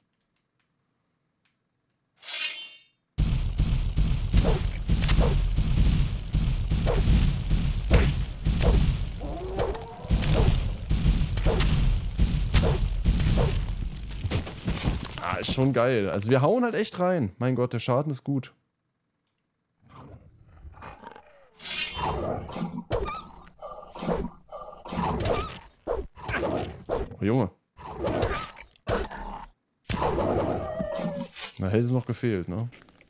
Ah, ist schon geil. Also wir hauen halt echt rein. Mein Gott, der Schaden ist gut. Oh, Junge. Na, hätte es noch gefehlt, ne?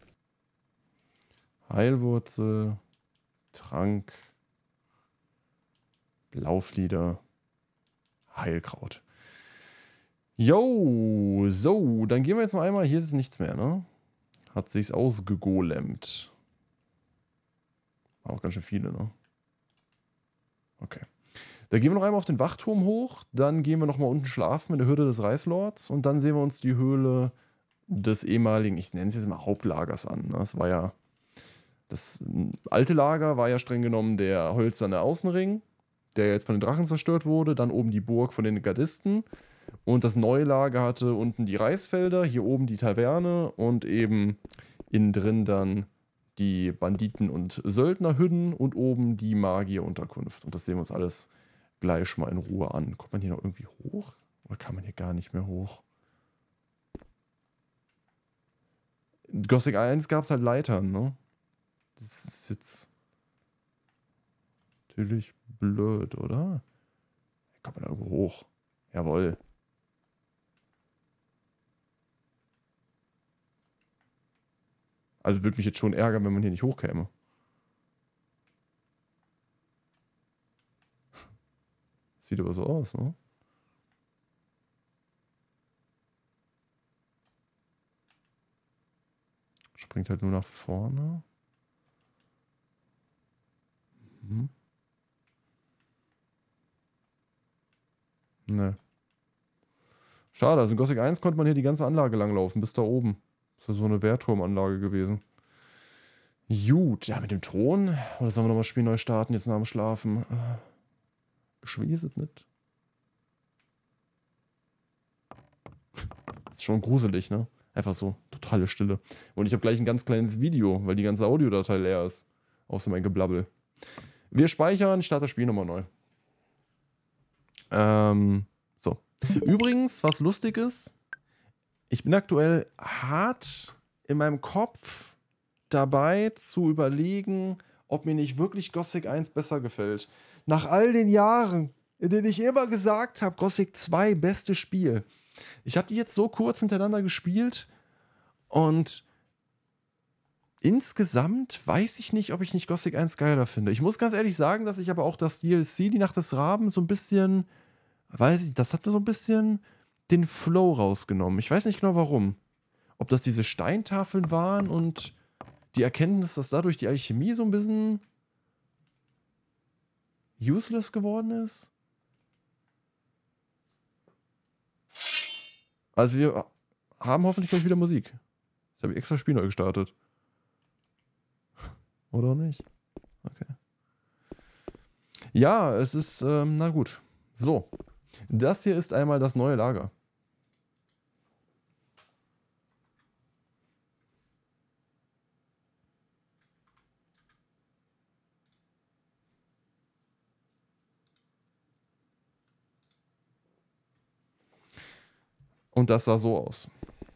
Heilwurzel, Trank, Blauflieder, Heilkraut. Jo, so, dann gehen wir jetzt noch einmal. Hier ist nichts mehr, ne? Hat sich's ausgegolemt. Auch ganz schön viele, ne? Okay. Da gehen wir noch einmal auf den Wachturm hoch. Dann gehen wir noch mal unten schlafen mit der Hürde des Reichslords. Und dann sehen wir uns die Höhle des ehemaligen, ich nenne es jetzt mal Hauptlagers an. Ne? Das war ja, das alte Lager war ja streng genommen der hölzerne Außenring, der jetzt von den Drachen zerstört wurde. Dann oben die Burg von den Gardisten. Und das neue Lager hatte unten die Reisfelder, hier oben die Taverne und eben innen drin dann die Banditen- und Söldnerhütten und oben die Magierunterkunft. Und das sehen wir uns alles gleich mal in Ruhe an. Kommt man hier noch irgendwie hoch? Oder kann man hier gar nicht mehr hoch? In Gothic eins gab es halt Leitern, ne? Das ist jetzt natürlich blöd, oder? Kommt man da irgendwo hoch? Jawohl. Also würde mich jetzt schon ärgern, wenn man hier nicht hochkäme. Sieht aber so aus, ne? Springt halt nur nach vorne. Mhm. Ne. Schade, also in Gothic eins konnte man hier die ganze Anlage langlaufen, bis da oben. Das ist so eine Wehrturmanlage gewesen. Gut, ja, mit dem Ton. Oder sollen wir nochmal das Spiel neu starten, jetzt nach dem Schlafen? Ich weiß es nicht. Das ist schon gruselig, ne? Einfach so, totale Stille. Und ich habe gleich ein ganz kleines Video, weil die ganze Audiodatei leer ist. Außer mein Geblabbel. Wir speichern, ich starte das Spiel nochmal neu. Ähm, so. Übrigens, was lustig ist, ich bin aktuell hart in meinem Kopf dabei zu überlegen, ob mir nicht wirklich Gothic eins besser gefällt. Nach all den Jahren, in denen ich immer gesagt habe, Gothic zwei, bestes Spiel. Ich habe die jetzt so kurz hintereinander gespielt und insgesamt weiß ich nicht, ob ich nicht Gothic eins geiler finde. Ich muss ganz ehrlich sagen, dass ich aber auch das D L C, die Nacht des Raben, so ein bisschen, weiß ich, das hat mir so ein bisschen den Flow rausgenommen. Ich weiß nicht genau warum. Ob das diese Steintafeln waren und die Erkenntnis, dass dadurch die Alchemie so ein bisschen useless geworden ist. Also wir haben hoffentlich gleich wieder Musik. Jetzt habe ich extra Spiel neu gestartet. Oder nicht? Okay. Ja, es ist, ähm, na gut. So. Das hier ist einmal das neue Lager. Und das sah so aus.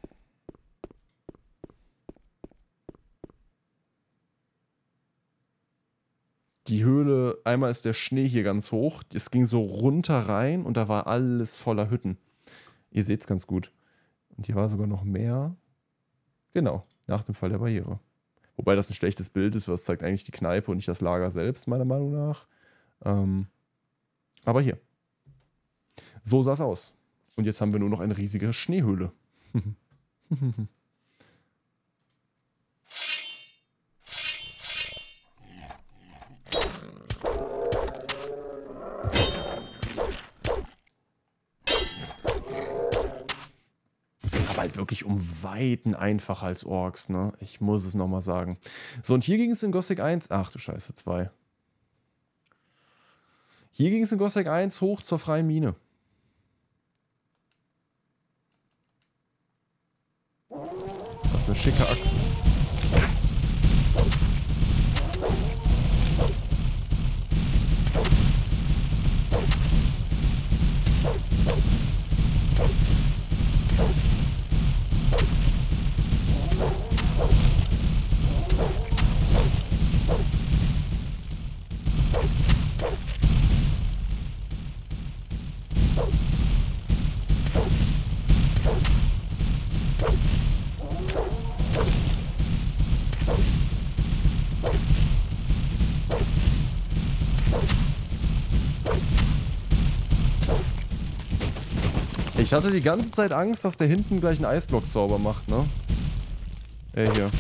Die Höhle, einmal ist der Schnee hier ganz hoch, es ging so runter rein und da war alles voller Hütten. Ihr seht es ganz gut. Und hier war sogar noch mehr. Genau, nach dem Fall der Barriere. Wobei das ein schlechtes Bild ist, was zeigt eigentlich die Kneipe und nicht das Lager selbst, meiner Meinung nach. Ähm, aber hier. So sah es aus. Und jetzt haben wir nur noch eine riesige Schneehöhle. Aber halt wirklich um Weiten einfacher als Orks, ne? Ich muss es nochmal sagen. So, und hier ging es in Gothic eins. Ach du Scheiße, zwei. Hier ging es in Gothic eins hoch zur freien Mine. Das ist eine schicke Axt. Ich hatte die ganze Zeit Angst, dass der hinten gleich einen Eisblock-Zauber macht, ne? Ey, hier.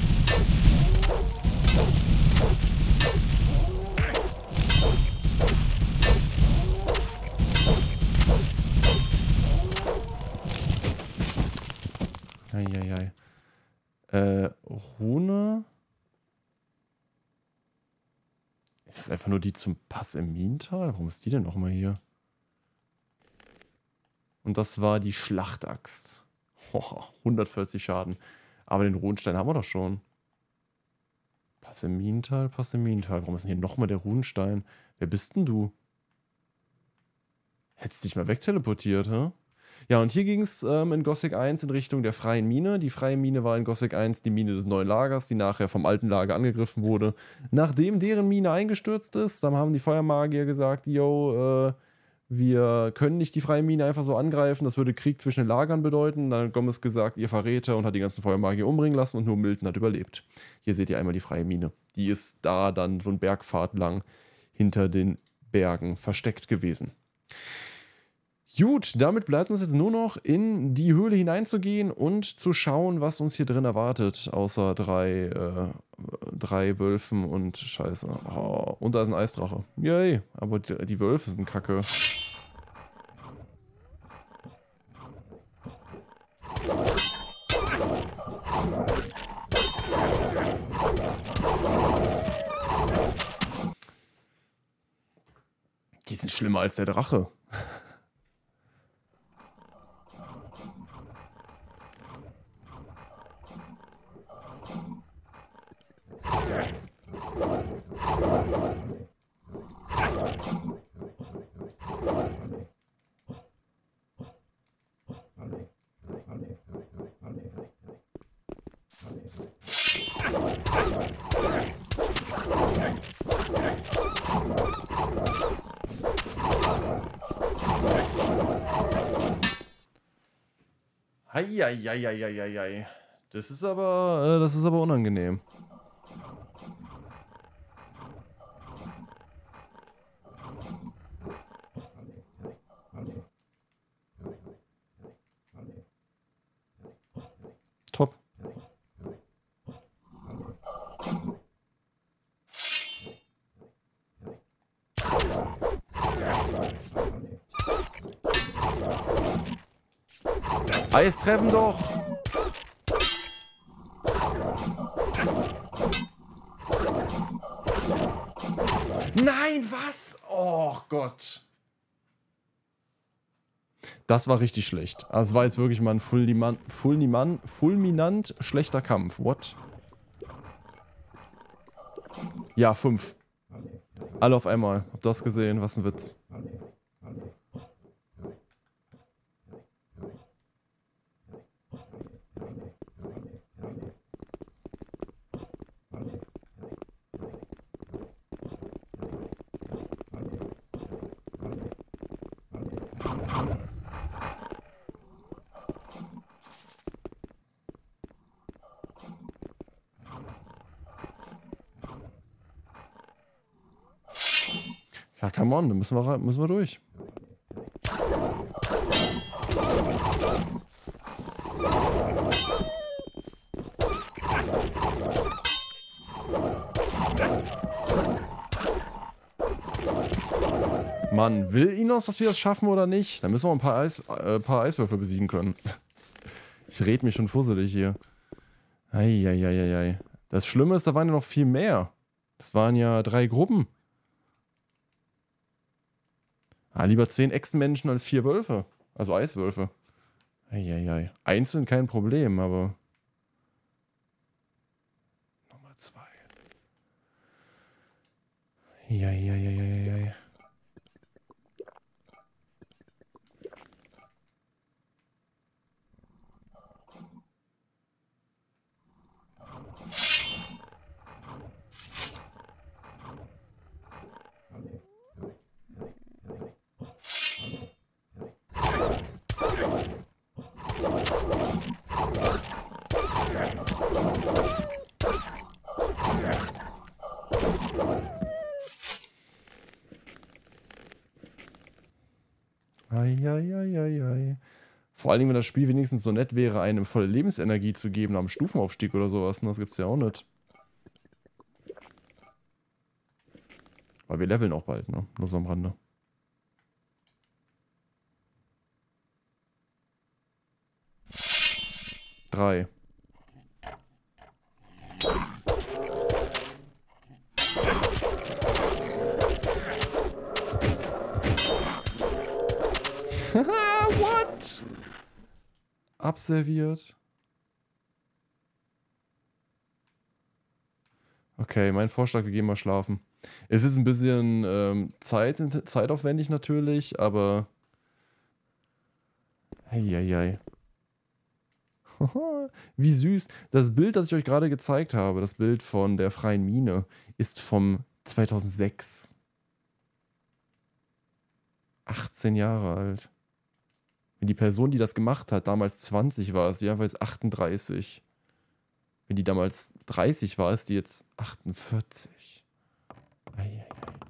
Eieiei. Äh, Rune. Ist das einfach nur die zum Pass im Minental? Warum ist die denn nochmal hier? Und das war die Schlachtaxt. Oh, hundertvierzig Schaden. Aber den Runenstein haben wir doch schon. Pass im Minental, Pass im Minental. Warum ist denn hier nochmal der Runenstein? Wer bist denn du? Hättest dich mal wegteleportiert, hä? Ja, und hier ging es ähm, in Gothic eins in Richtung der freien Mine. Die freie Mine war in Gothic eins die Mine des neuen Lagers, die nachher vom alten Lager angegriffen wurde. Nachdem deren Mine eingestürzt ist, dann haben die Feuermagier gesagt, yo, äh, wir können nicht die freie Mine einfach so angreifen, das würde Krieg zwischen den Lagern bedeuten. Dann hat Gomez gesagt, ihr Verräter, und hat die ganzen Feuermagier umbringen lassen und nur Milton hat überlebt. Hier seht ihr einmal die freie Mine. Die ist da dann so ein Bergpfad lang hinter den Bergen versteckt gewesen. Gut, damit bleibt uns jetzt nur noch in die Höhle hineinzugehen und zu schauen, was uns hier drin erwartet. Außer drei, äh, drei Wölfen und Scheiße. Oh, und da ist ein Eisdrache. Yay, aber die, die Wölfe sind kacke. Die sind schlimmer als der Drache. Eieieiei. Das ist aber, äh, das ist aber unangenehm. Top. Eis treffen doch! Nein, was? Oh Gott. Das war richtig schlecht. Also es war jetzt wirklich mal ein fulminant, fulminant, fulminant schlechter Kampf. What? Ja, fünf. Alle auf einmal. Hab das gesehen? Was ein Witz. Ja, come on, dann müssen wir, müssen wir durch. Mann, will Inos, dass wir das schaffen oder nicht? Dann müssen wir ein paar, Eis, äh, paar Eiswürfel besiegen können. Ich red mich schon fusselig hier. Eieieiei. Das Schlimme ist, da waren ja noch viel mehr. Das waren ja drei Gruppen. Ah, lieber zehn Echsenmenschen als vier Wölfe. Also Eiswölfe. Eieiei. Einzeln kein Problem, aber... Nummer zwei. Eieieiei. Eieieiei. Vor allen Dingen, wenn das Spiel wenigstens so nett wäre, einem volle Lebensenergie zu geben am Stufenaufstieg oder sowas. Und das gibt's ja auch nicht. Weil wir leveln auch bald, ne? Nur so am Rande. Drei. What? Abserviert. Okay, mein Vorschlag, wir gehen mal schlafen. Es ist ein bisschen ähm, Zeit, zeitaufwendig natürlich, aber... Heieiei. Wie süß. Das Bild, das ich euch gerade gezeigt habe, das Bild von der freien Mine, ist vom zweitausendsechs. achtzehn Jahre alt. Wenn die Person, die das gemacht hat, damals zwanzig war, ist sie einfach jetzt achtunddreißig. Wenn die damals dreißig war, ist die jetzt achtundvierzig. Eieiei.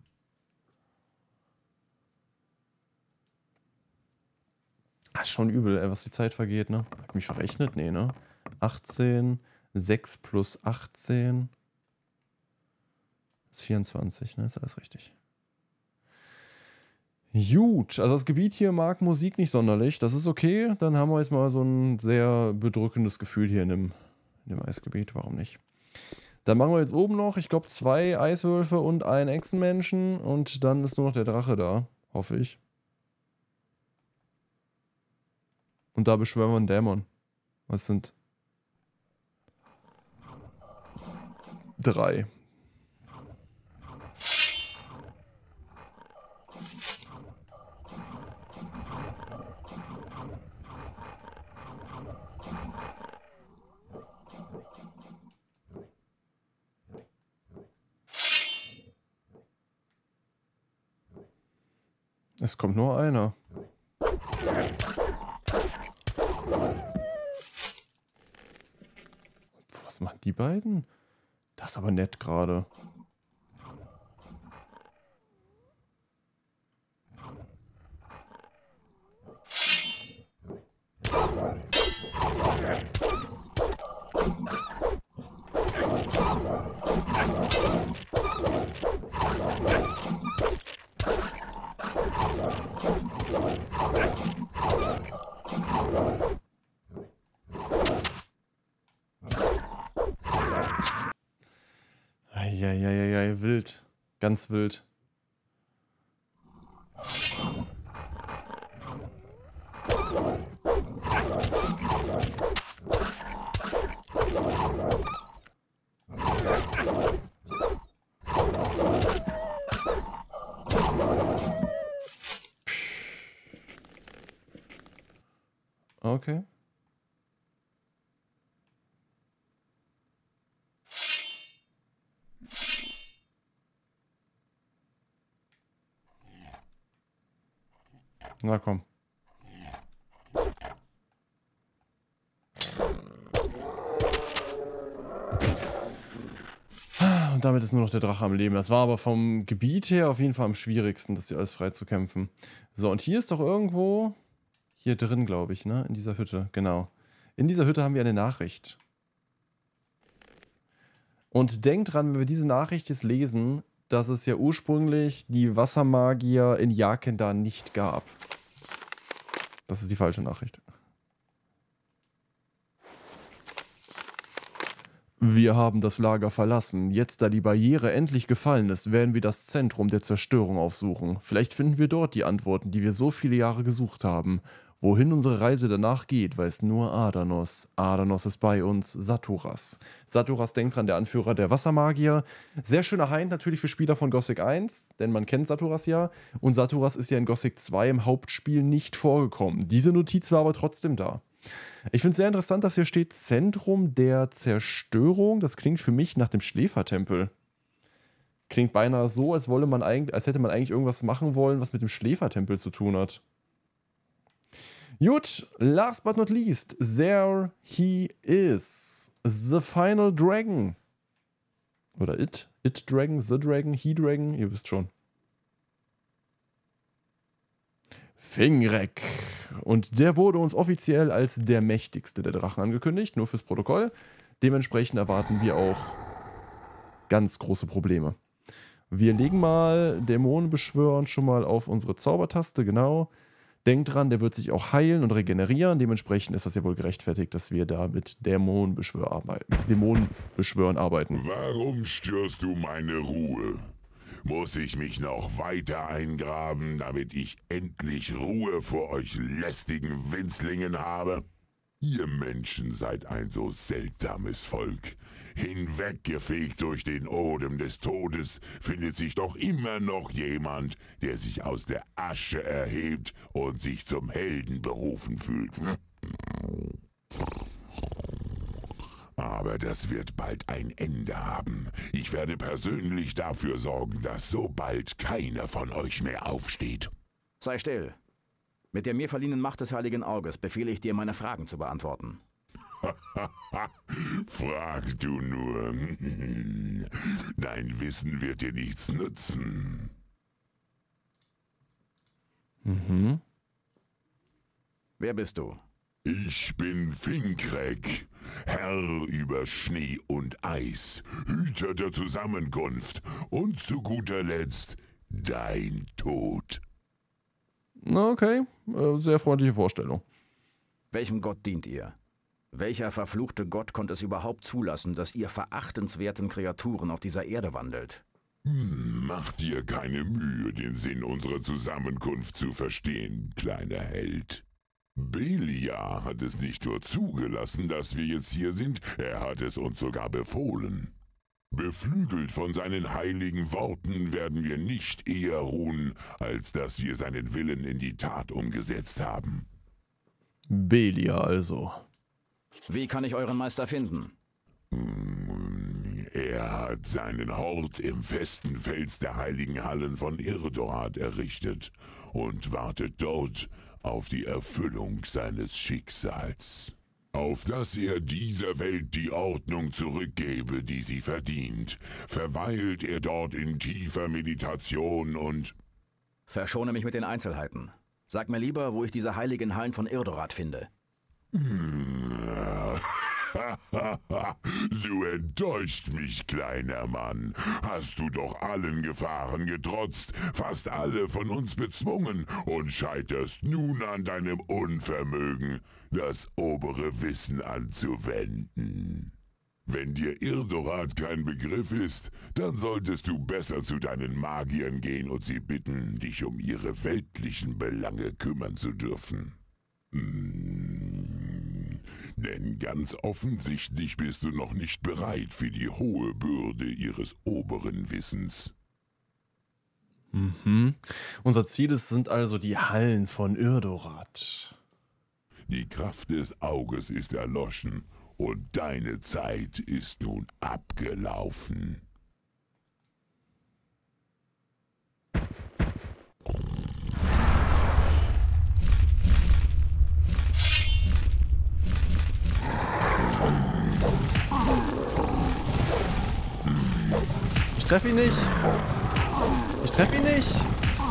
Ah, schon übel, ey, was die Zeit vergeht, ne? Hab ich mich verrechnet? Nee, ne? achtzehn, sechs plus achtzehn. Das ist vierundzwanzig, ne? Ist alles richtig. Gut, also das Gebiet hier mag Musik nicht sonderlich. Das ist okay. Dann haben wir jetzt mal so ein sehr bedrückendes Gefühl hier in dem, in dem Eisgebiet. Warum nicht? Dann machen wir jetzt oben noch, ich glaube, zwei Eiswölfe und einen Echsenmenschen. Und dann ist nur noch der Drache da. Hoffe ich. Und da beschwören wir einen Dämon. Das sind drei. Es kommt nur einer. Was machen die beiden? Das ist aber nett gerade. Eieieiei, wild. Ganz wild. Okay. Na komm. Und damit ist nur noch der Drache am Leben. Das war aber vom Gebiet her auf jeden Fall am schwierigsten, das hier alles frei zu kämpfen. So, und hier ist doch irgendwo... Hier drin, glaube ich, ne? In dieser Hütte, genau. In dieser Hütte haben wir eine Nachricht. Und denkt dran, wenn wir diese Nachricht jetzt lesen, dass es ja ursprünglich die Wassermagier in Jharkenda nicht gab. Das ist die falsche Nachricht. Wir haben das Lager verlassen. Jetzt, da die Barriere endlich gefallen ist, werden wir das Zentrum der Zerstörung aufsuchen. Vielleicht finden wir dort die Antworten, die wir so viele Jahre gesucht haben. Wohin unsere Reise danach geht, weiß nur Adanos. Adanos ist bei uns, Saturas. Saturas, denkt dran, der Anführer der Wassermagier. Sehr schöner Hind natürlich für Spieler von Gothic eins, denn man kennt Saturas ja. Und Saturas ist ja in Gothic zwei im Hauptspiel nicht vorgekommen. Diese Notiz war aber trotzdem da. Ich finde es sehr interessant, dass hier steht Zentrum der Zerstörung. Das klingt für mich nach dem Schläfertempel. Klingt beinahe so, als wolle man eigentlich, als hätte man eigentlich irgendwas machen wollen, was mit dem Schläfertempel zu tun hat. Gut, last but not least, there he is. The final dragon. Oder it, it dragon, the dragon, he dragon, ihr wisst schon. Fingrek. Und der wurde uns offiziell als der mächtigste der Drachen angekündigt, nur fürs Protokoll. Dementsprechend erwarten wir auch ganz große Probleme. Wir legen mal Dämonen beschwören schon mal auf unsere Zaubertaste, genau. Denkt dran, der wird sich auch heilen und regenerieren. Dementsprechend ist das ja wohl gerechtfertigt, dass wir da mit Dämonenbeschwör arbeiten. Dämonenbeschwören arbeiten. Warum störst du meine Ruhe? Muss ich mich noch weiter eingraben, damit ich endlich Ruhe vor euch lästigen Winzlingen habe? Ihr Menschen seid ein so seltsames Volk. Hinweggefegt durch den Odem des Todes findet sich doch immer noch jemand, der sich aus der Asche erhebt und sich zum Helden berufen fühlt. Aber das wird bald ein Ende haben. Ich werde persönlich dafür sorgen, dass so bald keiner von euch mehr aufsteht. Sei still. Mit der mir verliehenen Macht des Heiligen Auges befehle ich dir, meine Fragen zu beantworten. Frag du nur. Dein Wissen wird dir nichts nützen. Mhm. Wer bist du? Ich bin Finkrek, Herr über Schnee und Eis, Hüter der Zusammenkunft und zu guter Letzt dein Tod. Na, okay, sehr freundliche Vorstellung. Welchem Gott dient ihr? Welcher verfluchte Gott konnte es überhaupt zulassen, dass ihr verachtenswerten Kreaturen auf dieser Erde wandelt? Hm, mach dir keine Mühe, den Sinn unserer Zusammenkunft zu verstehen, kleiner Held. Belia hat es nicht nur zugelassen, dass wir jetzt hier sind, er hat es uns sogar befohlen. Beflügelt von seinen heiligen Worten werden wir nicht eher ruhen, als dass wir seinen Willen in die Tat umgesetzt haben. Belia also. Wie kann ich euren Meister finden? Er hat seinen Hort im festen Fels der heiligen Hallen von Irdorat errichtet und wartet dort auf die Erfüllung seines Schicksals. Auf dass er dieser Welt die Ordnung zurückgebe, die sie verdient, verweilt er dort in tiefer Meditation und... Verschone mich mit den Einzelheiten. Sag mir lieber, wo ich diese heiligen Hallen von Irdorat finde. Du enttäuscht mich, kleiner Mann. Hast du doch allen Gefahren getrotzt, fast alle von uns bezwungen und scheiterst nun an deinem Unvermögen, das obere Wissen anzuwenden. Wenn dir Irdorat kein Begriff ist, dann solltest du besser zu deinen Magiern gehen und sie bitten, dich um ihre weltlichen Belange kümmern zu dürfen. Hm. Denn ganz offensichtlich bist du noch nicht bereit für die hohe Bürde ihres oberen Wissens. Mhm. Unser Ziel ist, sind also die Hallen von Irdorat. Die Kraft des Auges ist erloschen und deine Zeit ist nun abgelaufen. Ich treffe ihn nicht. Ich treffe ihn nicht.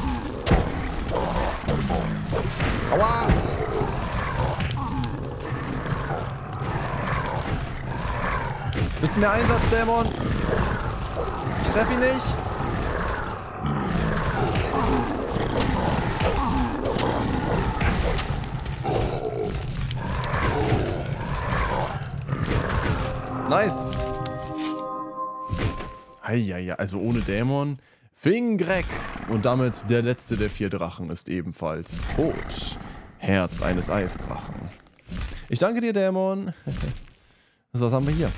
Aua! Bisschen mehr Einsatz, Dämon. Ich treffe ihn nicht. Nice. Heieiei, also ohne Dämon. Fingrek. Und damit der letzte der vier Drachen ist ebenfalls tot. Herz eines Eisdrachen. Ich danke dir, Dämon. Was haben wir hier?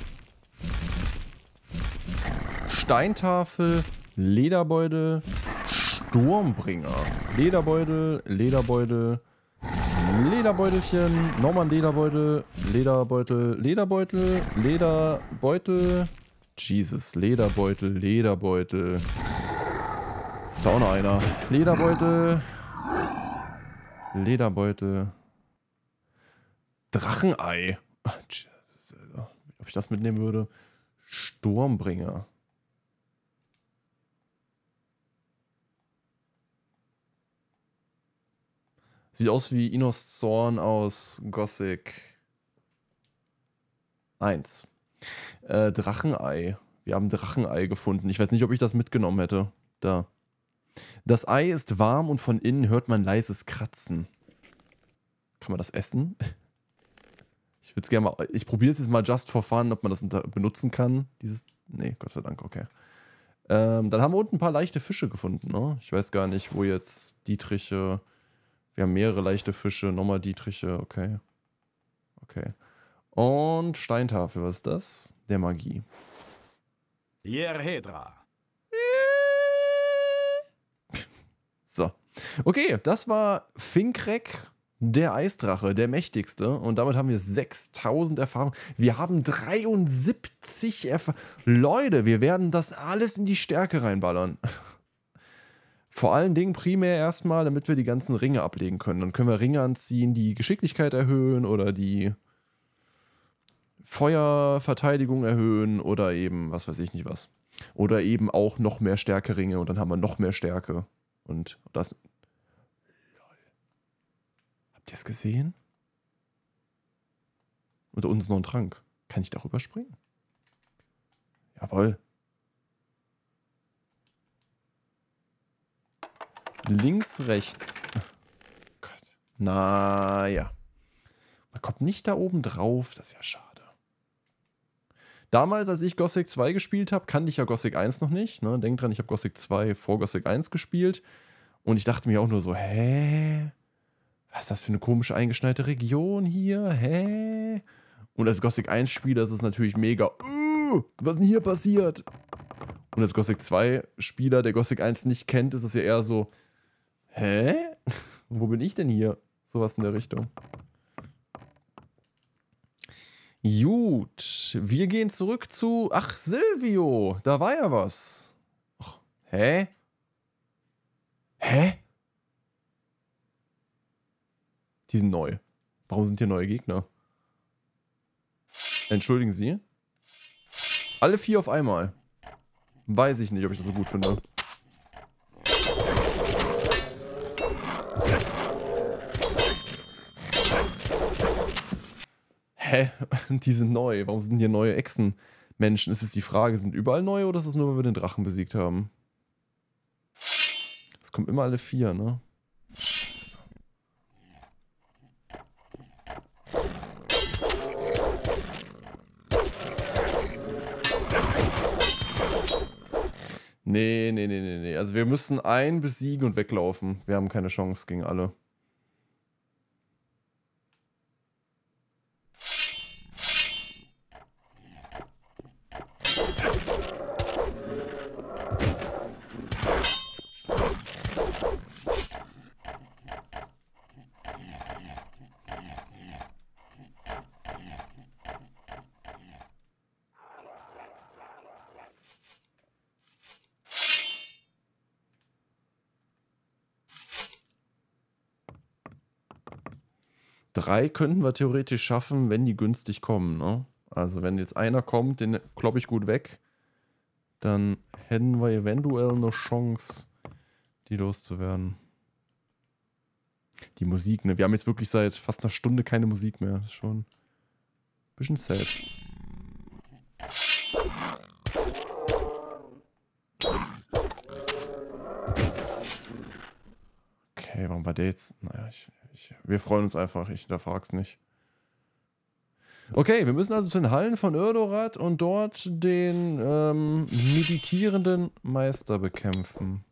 Steintafel, Lederbeutel, Sturmbringer. Lederbeutel, Lederbeutel, Lederbeutelchen, nochmal ein Lederbeutel, Lederbeutel, Lederbeutel, Lederbeutel. Jesus, Lederbeutel, Lederbeutel. Ist da auch noch einer. Lederbeutel. Lederbeutel. Drachenei. Ach, ob ich das mitnehmen würde? Sturmbringer. Sieht aus wie Inos Zorn aus Gothic eins. Äh, Drachenei. Wir haben Drachenei gefunden. Ich weiß nicht, ob ich das mitgenommen hätte. Da. Das Ei ist warm und von innen hört man leises Kratzen. Kann man das essen? Ich würde es gerne mal. Ich probiere es jetzt mal just for fun, ob man das benutzen kann. Dieses. Nee, Gott sei Dank, okay. Ähm, dann haben wir unten ein paar leichte Fische gefunden, ne? Ich weiß gar nicht, wo jetzt Dietriche. Wir haben mehrere leichte Fische, nochmal Dietriche, okay. Okay. Und Steintafel, was ist das? Der Magie. Jerhedra. So. Okay, das war Finkrek, der Eisdrache, der mächtigste. Und damit haben wir sechstausend Erfahrung. Wir haben dreiundsiebzig Erfahrung. Leute, wir werden das alles in die Stärke reinballern. Vor allen Dingen primär erstmal, damit wir die ganzen Ringe ablegen können. Dann können wir Ringe anziehen, die Geschicklichkeit erhöhen oder die Feuerverteidigung erhöhen oder eben, was weiß ich nicht was. Oder eben auch noch mehr Stärke-Ringe und dann haben wir noch mehr Stärke. Und das... Lol. Habt ihr es gesehen? Unter uns noch ein Trank. Kann ich darüber springen? Jawohl. Links, rechts. Oh Gott. Naja. Man kommt nicht da oben drauf. Das ist ja schade. Damals, als ich Gothic zwei gespielt habe, kannte ich ja Gothic eins noch nicht. Ne? Denkt dran, ich habe Gothic zwei vor Gothic eins gespielt. Und ich dachte mir auch nur so, hä? Was ist das für eine komische eingeschneite Region hier? Hä? Und als Gothic eins Spieler ist es natürlich mega, uh, was ist denn hier passiert? Und als Gothic zwei Spieler, der Gothic eins nicht kennt, ist es ja eher so, hä? Wo bin ich denn hier? Sowas in der Richtung. Gut, wir gehen zurück zu... Ach, Silvio, da war ja was. Ach, hä? Hä? Die sind neu. Warum sind hier neue Gegner? Entschuldigen Sie? Alle vier auf einmal. Weiß ich nicht, ob ich das so gut finde. Hä? Die sind neu. Warum sind hier neue Echsenmenschen? Ist es die Frage, sind überall neue oder ist es nur, weil wir den Drachen besiegt haben? Es kommen immer alle vier, ne? Scheiße. Nee, nee, nee, nee, nee. Also wir müssen einen besiegen und weglaufen. Wir haben keine Chance gegen alle. Drei könnten wir theoretisch schaffen, wenn die günstig kommen, ne? Also wenn jetzt einer kommt, den kloppe ich gut weg, dann hätten wir eventuell eine Chance, die loszuwerden. Die Musik, ne? Wir haben jetzt wirklich seit fast einer Stunde keine Musik mehr. Das ist schon ein bisschen sad. Okay, warum war der jetzt? Naja, ich... Ich, wir freuen uns einfach, ich hinterfrag's nicht. Okay, wir müssen also zu den Hallen von Erdorat und dort den ähm, meditierenden Meister bekämpfen.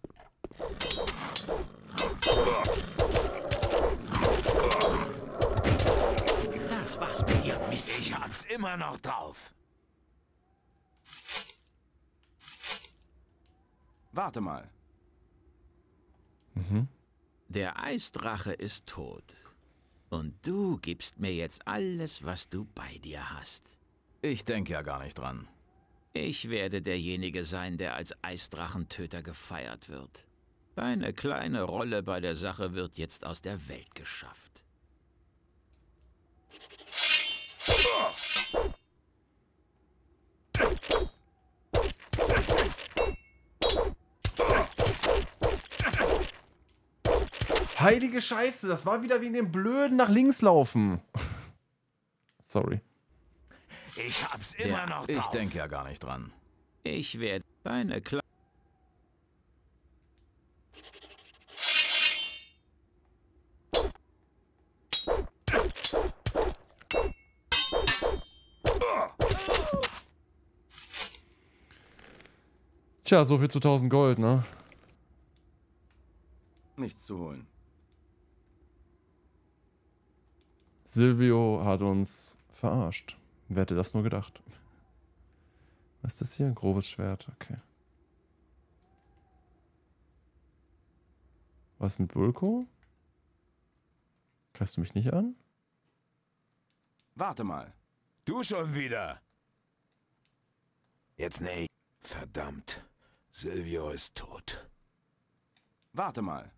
Das war's mit dir, Mist. Ich hab's immer noch drauf. Warte mal. Mhm. Der Eisdrache ist tot. Und du gibst mir jetzt alles, was du bei dir hast. Ich denke ja gar nicht dran. Ich werde derjenige sein, der als Eisdrachentöter gefeiert wird. Deine kleine Rolle bei der Sache wird jetzt aus der Welt geschafft. Heilige Scheiße, das war wieder wegen dem blöden nach links laufen. Sorry. Ich hab's immer Ja, noch ich drauf. denke ja gar nicht dran. Ich werde deine Kle Tja, so viel zu tausend Gold, ne? Nichts zu holen. Silvio hat uns verarscht. Wer hätte das nur gedacht? Was ist das hier? Ein grobes Schwert, okay. Was mit Bulko? Greifst du mich nicht an? Warte mal. Du schon wieder. Jetzt nicht. Verdammt. Silvio ist tot. Warte mal.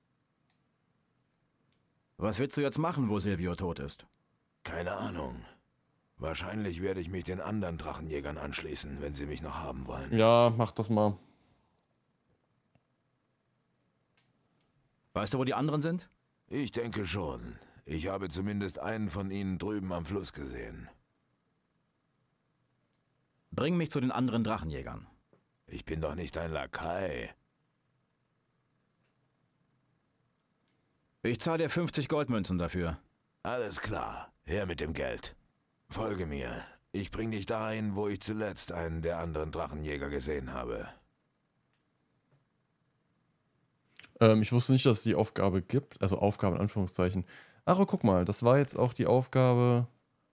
Was willst du jetzt machen, wo Silvio tot ist? Keine Ahnung. Wahrscheinlich werde ich mich den anderen Drachenjägern anschließen, wenn sie mich noch haben wollen. Ja, mach das mal. Weißt du, wo die anderen sind? Ich denke schon. Ich habe zumindest einen von ihnen drüben am Fluss gesehen. Bring mich zu den anderen Drachenjägern. Ich bin doch nicht ein Lakai. Ich zahle dir fünfzig Goldmünzen dafür. Alles klar. Her mit dem Geld. Folge mir. Ich bring dich dahin, wo ich zuletzt einen der anderen Drachenjäger gesehen habe. Ähm, ich wusste nicht, dass es die Aufgabe gibt. Also Aufgabe in Anführungszeichen. Ach, guck mal, das war jetzt auch die Aufgabe.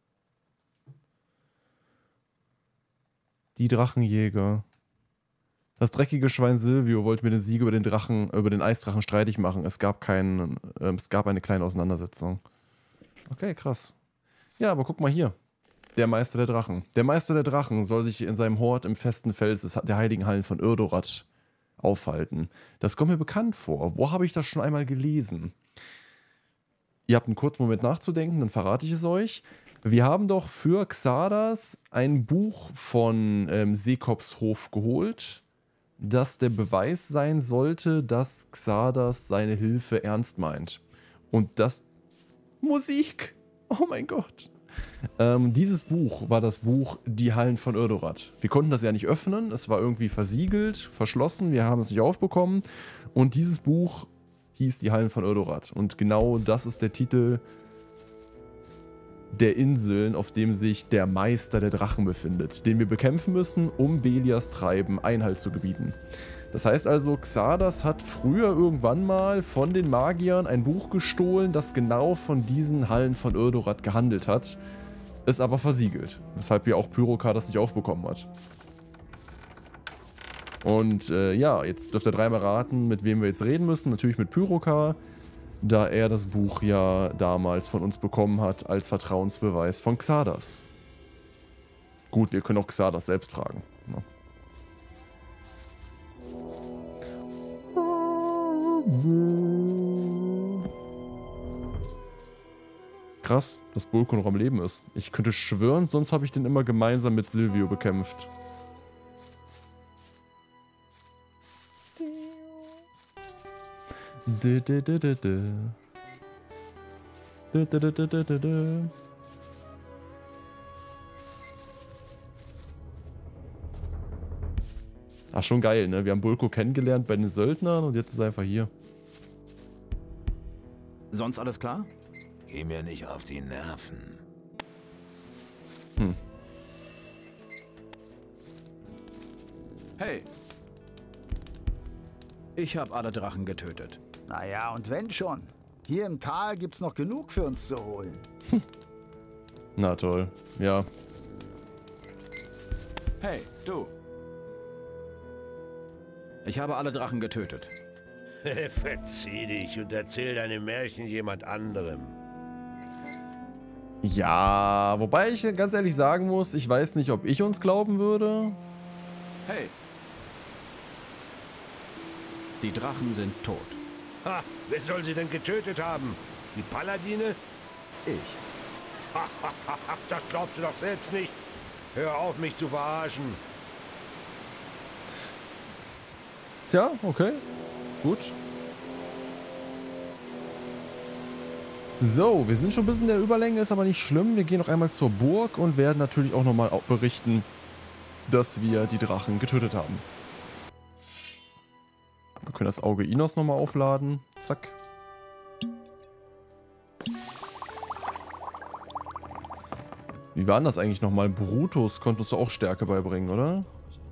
Die Drachenjäger. Das dreckige Schwein Silvio wollte mir den Sieg über den Drachen, über den Eisdrachen streitig machen. Es gab keinen, äh, es gab eine kleine Auseinandersetzung. Okay, krass. Ja, aber guck mal hier. Der Meister der Drachen. Der Meister der Drachen soll sich in seinem Hort im festen Fels der heiligen Hallen von Irdorat aufhalten. Das kommt mir bekannt vor. Wo habe ich das schon einmal gelesen? Ihr habt einen kurzen Moment nachzudenken, dann verrate ich es euch. Wir haben doch für Xardas ein Buch von ähm, Sekops Hof geholt, das der Beweis sein sollte, dass Xardas seine Hilfe ernst meint. Und das... Musik! Oh mein Gott! Ähm, dieses Buch war das Buch Die Hallen von Irdorat. Wir konnten das ja nicht öffnen, es war irgendwie versiegelt, verschlossen, wir haben es nicht aufbekommen. Und dieses Buch hieß Die Hallen von Irdorat. Und genau das ist der Titel der Inseln, auf dem sich der Meister der Drachen befindet, den wir bekämpfen müssen, um Belias Treiben Einhalt zu gebieten. Das heißt also, Xardas hat früher irgendwann mal von den Magiern ein Buch gestohlen, das genau von diesen Hallen von Irdorat gehandelt hat, ist aber versiegelt, weshalb ja auch Pyrokar das nicht aufbekommen hat. Und äh, ja, jetzt dürft ihr dreimal raten, mit wem wir jetzt reden müssen. Natürlich mit Pyrokar, da er das Buch ja damals von uns bekommen hat als Vertrauensbeweis von Xardas. Gut, wir können auch Xardas selbst fragen. Ne? Krass, dass Bulko noch am Leben ist. Ich könnte schwören, sonst habe ich den immer gemeinsam mit Silvio bekämpft. Du, du, du, du, du. Du, du, du, du, du, du, du. Ach, schon geil, ne? Wir haben Bulko kennengelernt bei den Söldnern und jetzt ist er einfach hier. Sonst alles klar? Geh mir nicht auf die Nerven. Hm. Hey. Ich habe alle Drachen getötet. Naja, und wenn schon. Hier im Tal gibt's noch genug für uns zu holen. Na toll, ja. Hey, du. Ich habe alle Drachen getötet. Verzieh dich und erzähl deine Märchen jemand anderem. Ja, wobei ich ganz ehrlich sagen muss, ich weiß nicht, ob ich uns glauben würde. Hey. Die Drachen sind tot. Ha, wer soll sie denn getötet haben? Die Paladine? Ich. Ha, ha, ha, ha, das glaubst du doch selbst nicht. Hör auf, mich zu verarschen. Tja, okay. Gut. So, wir sind schon ein bisschen in der Überlänge, ist aber nicht schlimm. Wir gehen noch einmal zur Burg und werden natürlich auch nochmal berichten, dass wir die Drachen getötet haben. Wir können das Auge Inos nochmal aufladen. Zack. Wie war denn das eigentlich nochmal? Brutus konntest du auch Stärke beibringen, oder?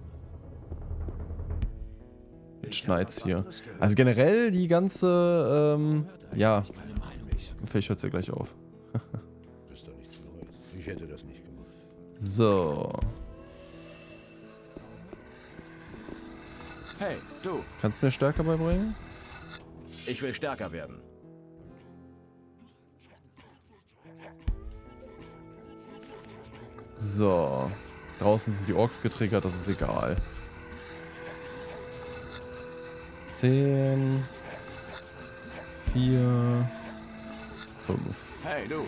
Jetzt schneit's hier. Also generell die ganze, ähm, ja. Vielleicht hört's ja gleich auf. Das ist doch nichts Neues. Ich hätte das nicht gemacht. So. Hey, du. Kannst du mir Stärke beibringen? Ich will stärker werden. So. Draußen sind die Orks getriggert, das ist egal. Zehn. Vier. Fünf. Hey, du.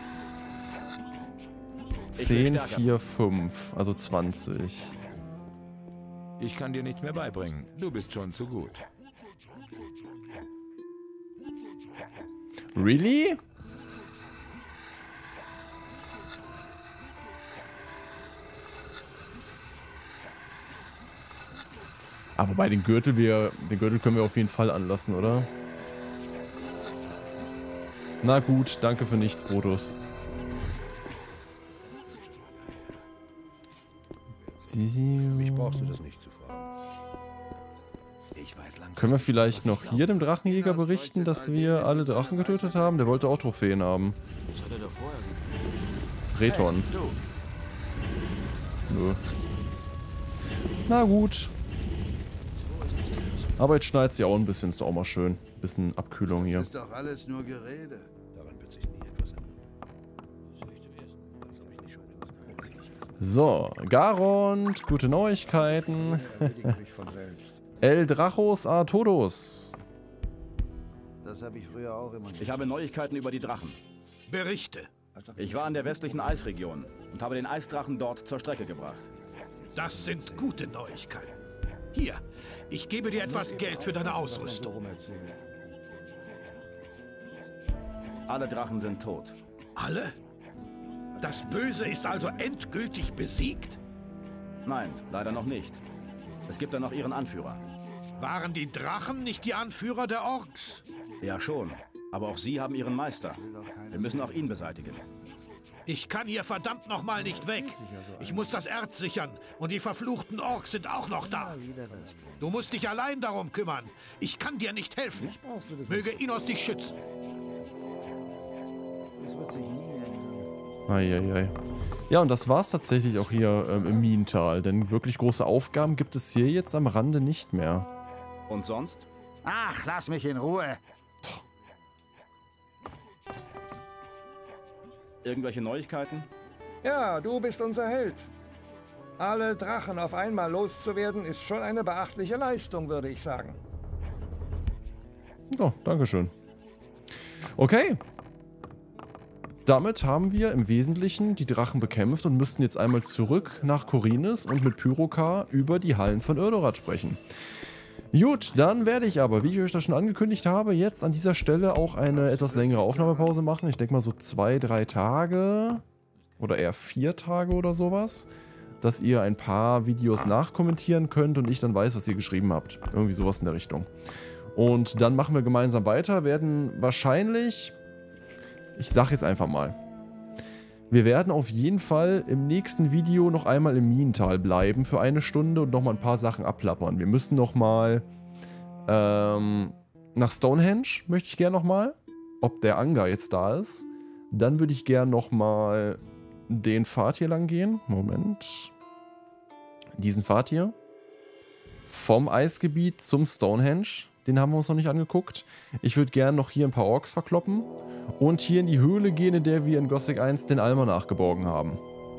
Zehn, vier, fünf. Also zwanzig. Ich kann dir nichts mehr beibringen. Du bist schon zu gut. Really? Ah, wobei den Gürtel wir, den Gürtel können wir auf jeden Fall anlassen, oder? Na gut, danke für nichts, Brutus. Mich brauchst du das nicht zu fragen. Ich weiß langsam, Können wir vielleicht noch hier dem Drachenjäger berichten, dass wir alle Drachen getötet haben? Der wollte auch Trophäen haben. Das hat er doch vorher gegeben. Reton. Nö. Na gut. Aber jetzt schneit sie auch ein bisschen, ist auch mal schön. Bisschen Abkühlung hier. Das ist doch alles nur Gerede. Daran wird sich nie etwas ändern. So, Garond, gute Neuigkeiten. El Drachos a todos. Das habe ich früher auch immer nicht. Ich habe Neuigkeiten über die Drachen. Berichte. Ich war in der westlichen Eisregion und habe den Eisdrachen dort zur Strecke gebracht. Das sind gute Neuigkeiten. Hier, ich gebe dir etwas Geld für deine Ausrüstung. Alle Drachen sind tot. Alle? Das Böse ist also endgültig besiegt? Nein, leider noch nicht. Es gibt da noch ihren Anführer. Waren die Drachen nicht die Anführer der Orks? Ja schon, aber auch sie haben ihren Meister. Wir müssen auch ihn beseitigen. Ich kann hier verdammt nochmal nicht weg. Ich muss das Erz sichern und die verfluchten Orks sind auch noch da. Du musst dich allein darum kümmern. Ich kann dir nicht helfen. Möge Inos dich schützen. Das wird sich nie ändern. Eieiei. Ja, und das war's tatsächlich auch hier ähm, im Minental, denn wirklich große Aufgaben gibt es hier jetzt am Rande nicht mehr. Und sonst? Ach, lass mich in Ruhe. Irgendwelche Neuigkeiten? Ja, du bist unser Held. Alle Drachen auf einmal loszuwerden, ist schon eine beachtliche Leistung, würde ich sagen. Oh, dankeschön. Okay. Damit haben wir im Wesentlichen die Drachen bekämpft und müssten jetzt einmal zurück nach Khorinis und mit Pyrokar über die Hallen von Irdorat sprechen. Gut, dann werde ich aber, wie ich euch das schon angekündigt habe, jetzt an dieser Stelle auch eine etwas längere Aufnahmepause machen. Ich denke mal so zwei, drei Tage oder eher vier Tage oder sowas, dass ihr ein paar Videos nachkommentieren könnt und ich dann weiß, was ihr geschrieben habt. Irgendwie sowas in der Richtung. Und dann machen wir gemeinsam weiter, werden wahrscheinlich, ich sag jetzt einfach mal, wir werden auf jeden Fall im nächsten Video noch einmal im Minental bleiben für eine Stunde und nochmal ein paar Sachen abklappern. Wir müssen nochmal ähm, nach Stonehenge, möchte ich gerne nochmal, ob der Anga jetzt da ist. Dann würde ich gerne nochmal den Pfad hier lang gehen. Moment. Diesen Pfad hier. Vom Eisgebiet zum Stonehenge. Den haben wir uns noch nicht angeguckt. Ich würde gerne noch hier ein paar Orks verkloppen. Und hier in die Höhle gehen, in der wir in Gothic eins den Almanach geborgen haben.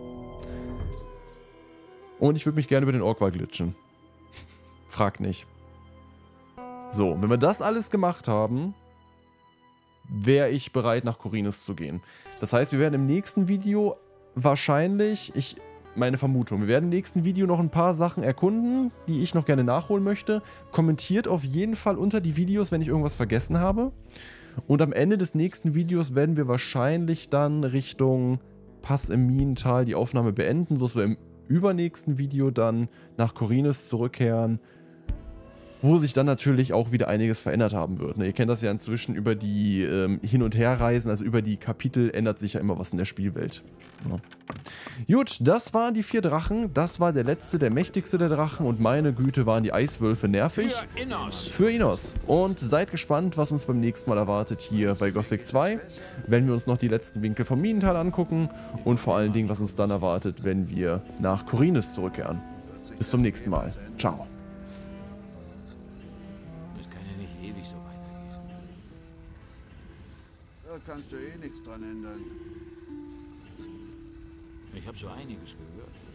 Und ich würde mich gerne über den Orkwall glitschen. Frag nicht. So, wenn wir das alles gemacht haben, wäre ich bereit, nach Khorinis zu gehen. Das heißt, wir werden im nächsten Video wahrscheinlich, ich, meine Vermutung, wir werden im nächsten Video noch ein paar Sachen erkunden, die ich noch gerne nachholen möchte. Kommentiert auf jeden Fall unter die Videos, wenn ich irgendwas vergessen habe. Und am Ende des nächsten Videos werden wir wahrscheinlich dann Richtung Pass im Minental die Aufnahme beenden, sodass wir im übernächsten Video dann nach Khorinis zurückkehren, wo sich dann natürlich auch wieder einiges verändert haben wird. Ne? Ihr kennt das ja inzwischen über die ähm, Hin- und Herreisen, also über die Kapitel ändert sich ja immer was in der Spielwelt. Ja. Gut, das waren die vier Drachen. Das war der letzte, der mächtigste der Drachen. Und meine Güte, waren die Eiswölfe nervig. Für Innos. Für Innos. Und seid gespannt, was uns beim nächsten Mal erwartet hier bei Gothic zwei. Wenn wir uns noch die letzten Winkel vom Minental angucken. Und vor allen Dingen, was uns dann erwartet, wenn wir nach Khorinis zurückkehren. Bis zum nächsten Mal. Ciao. Da kannst du eh nichts dran ändern. Ich habe so einiges gehört.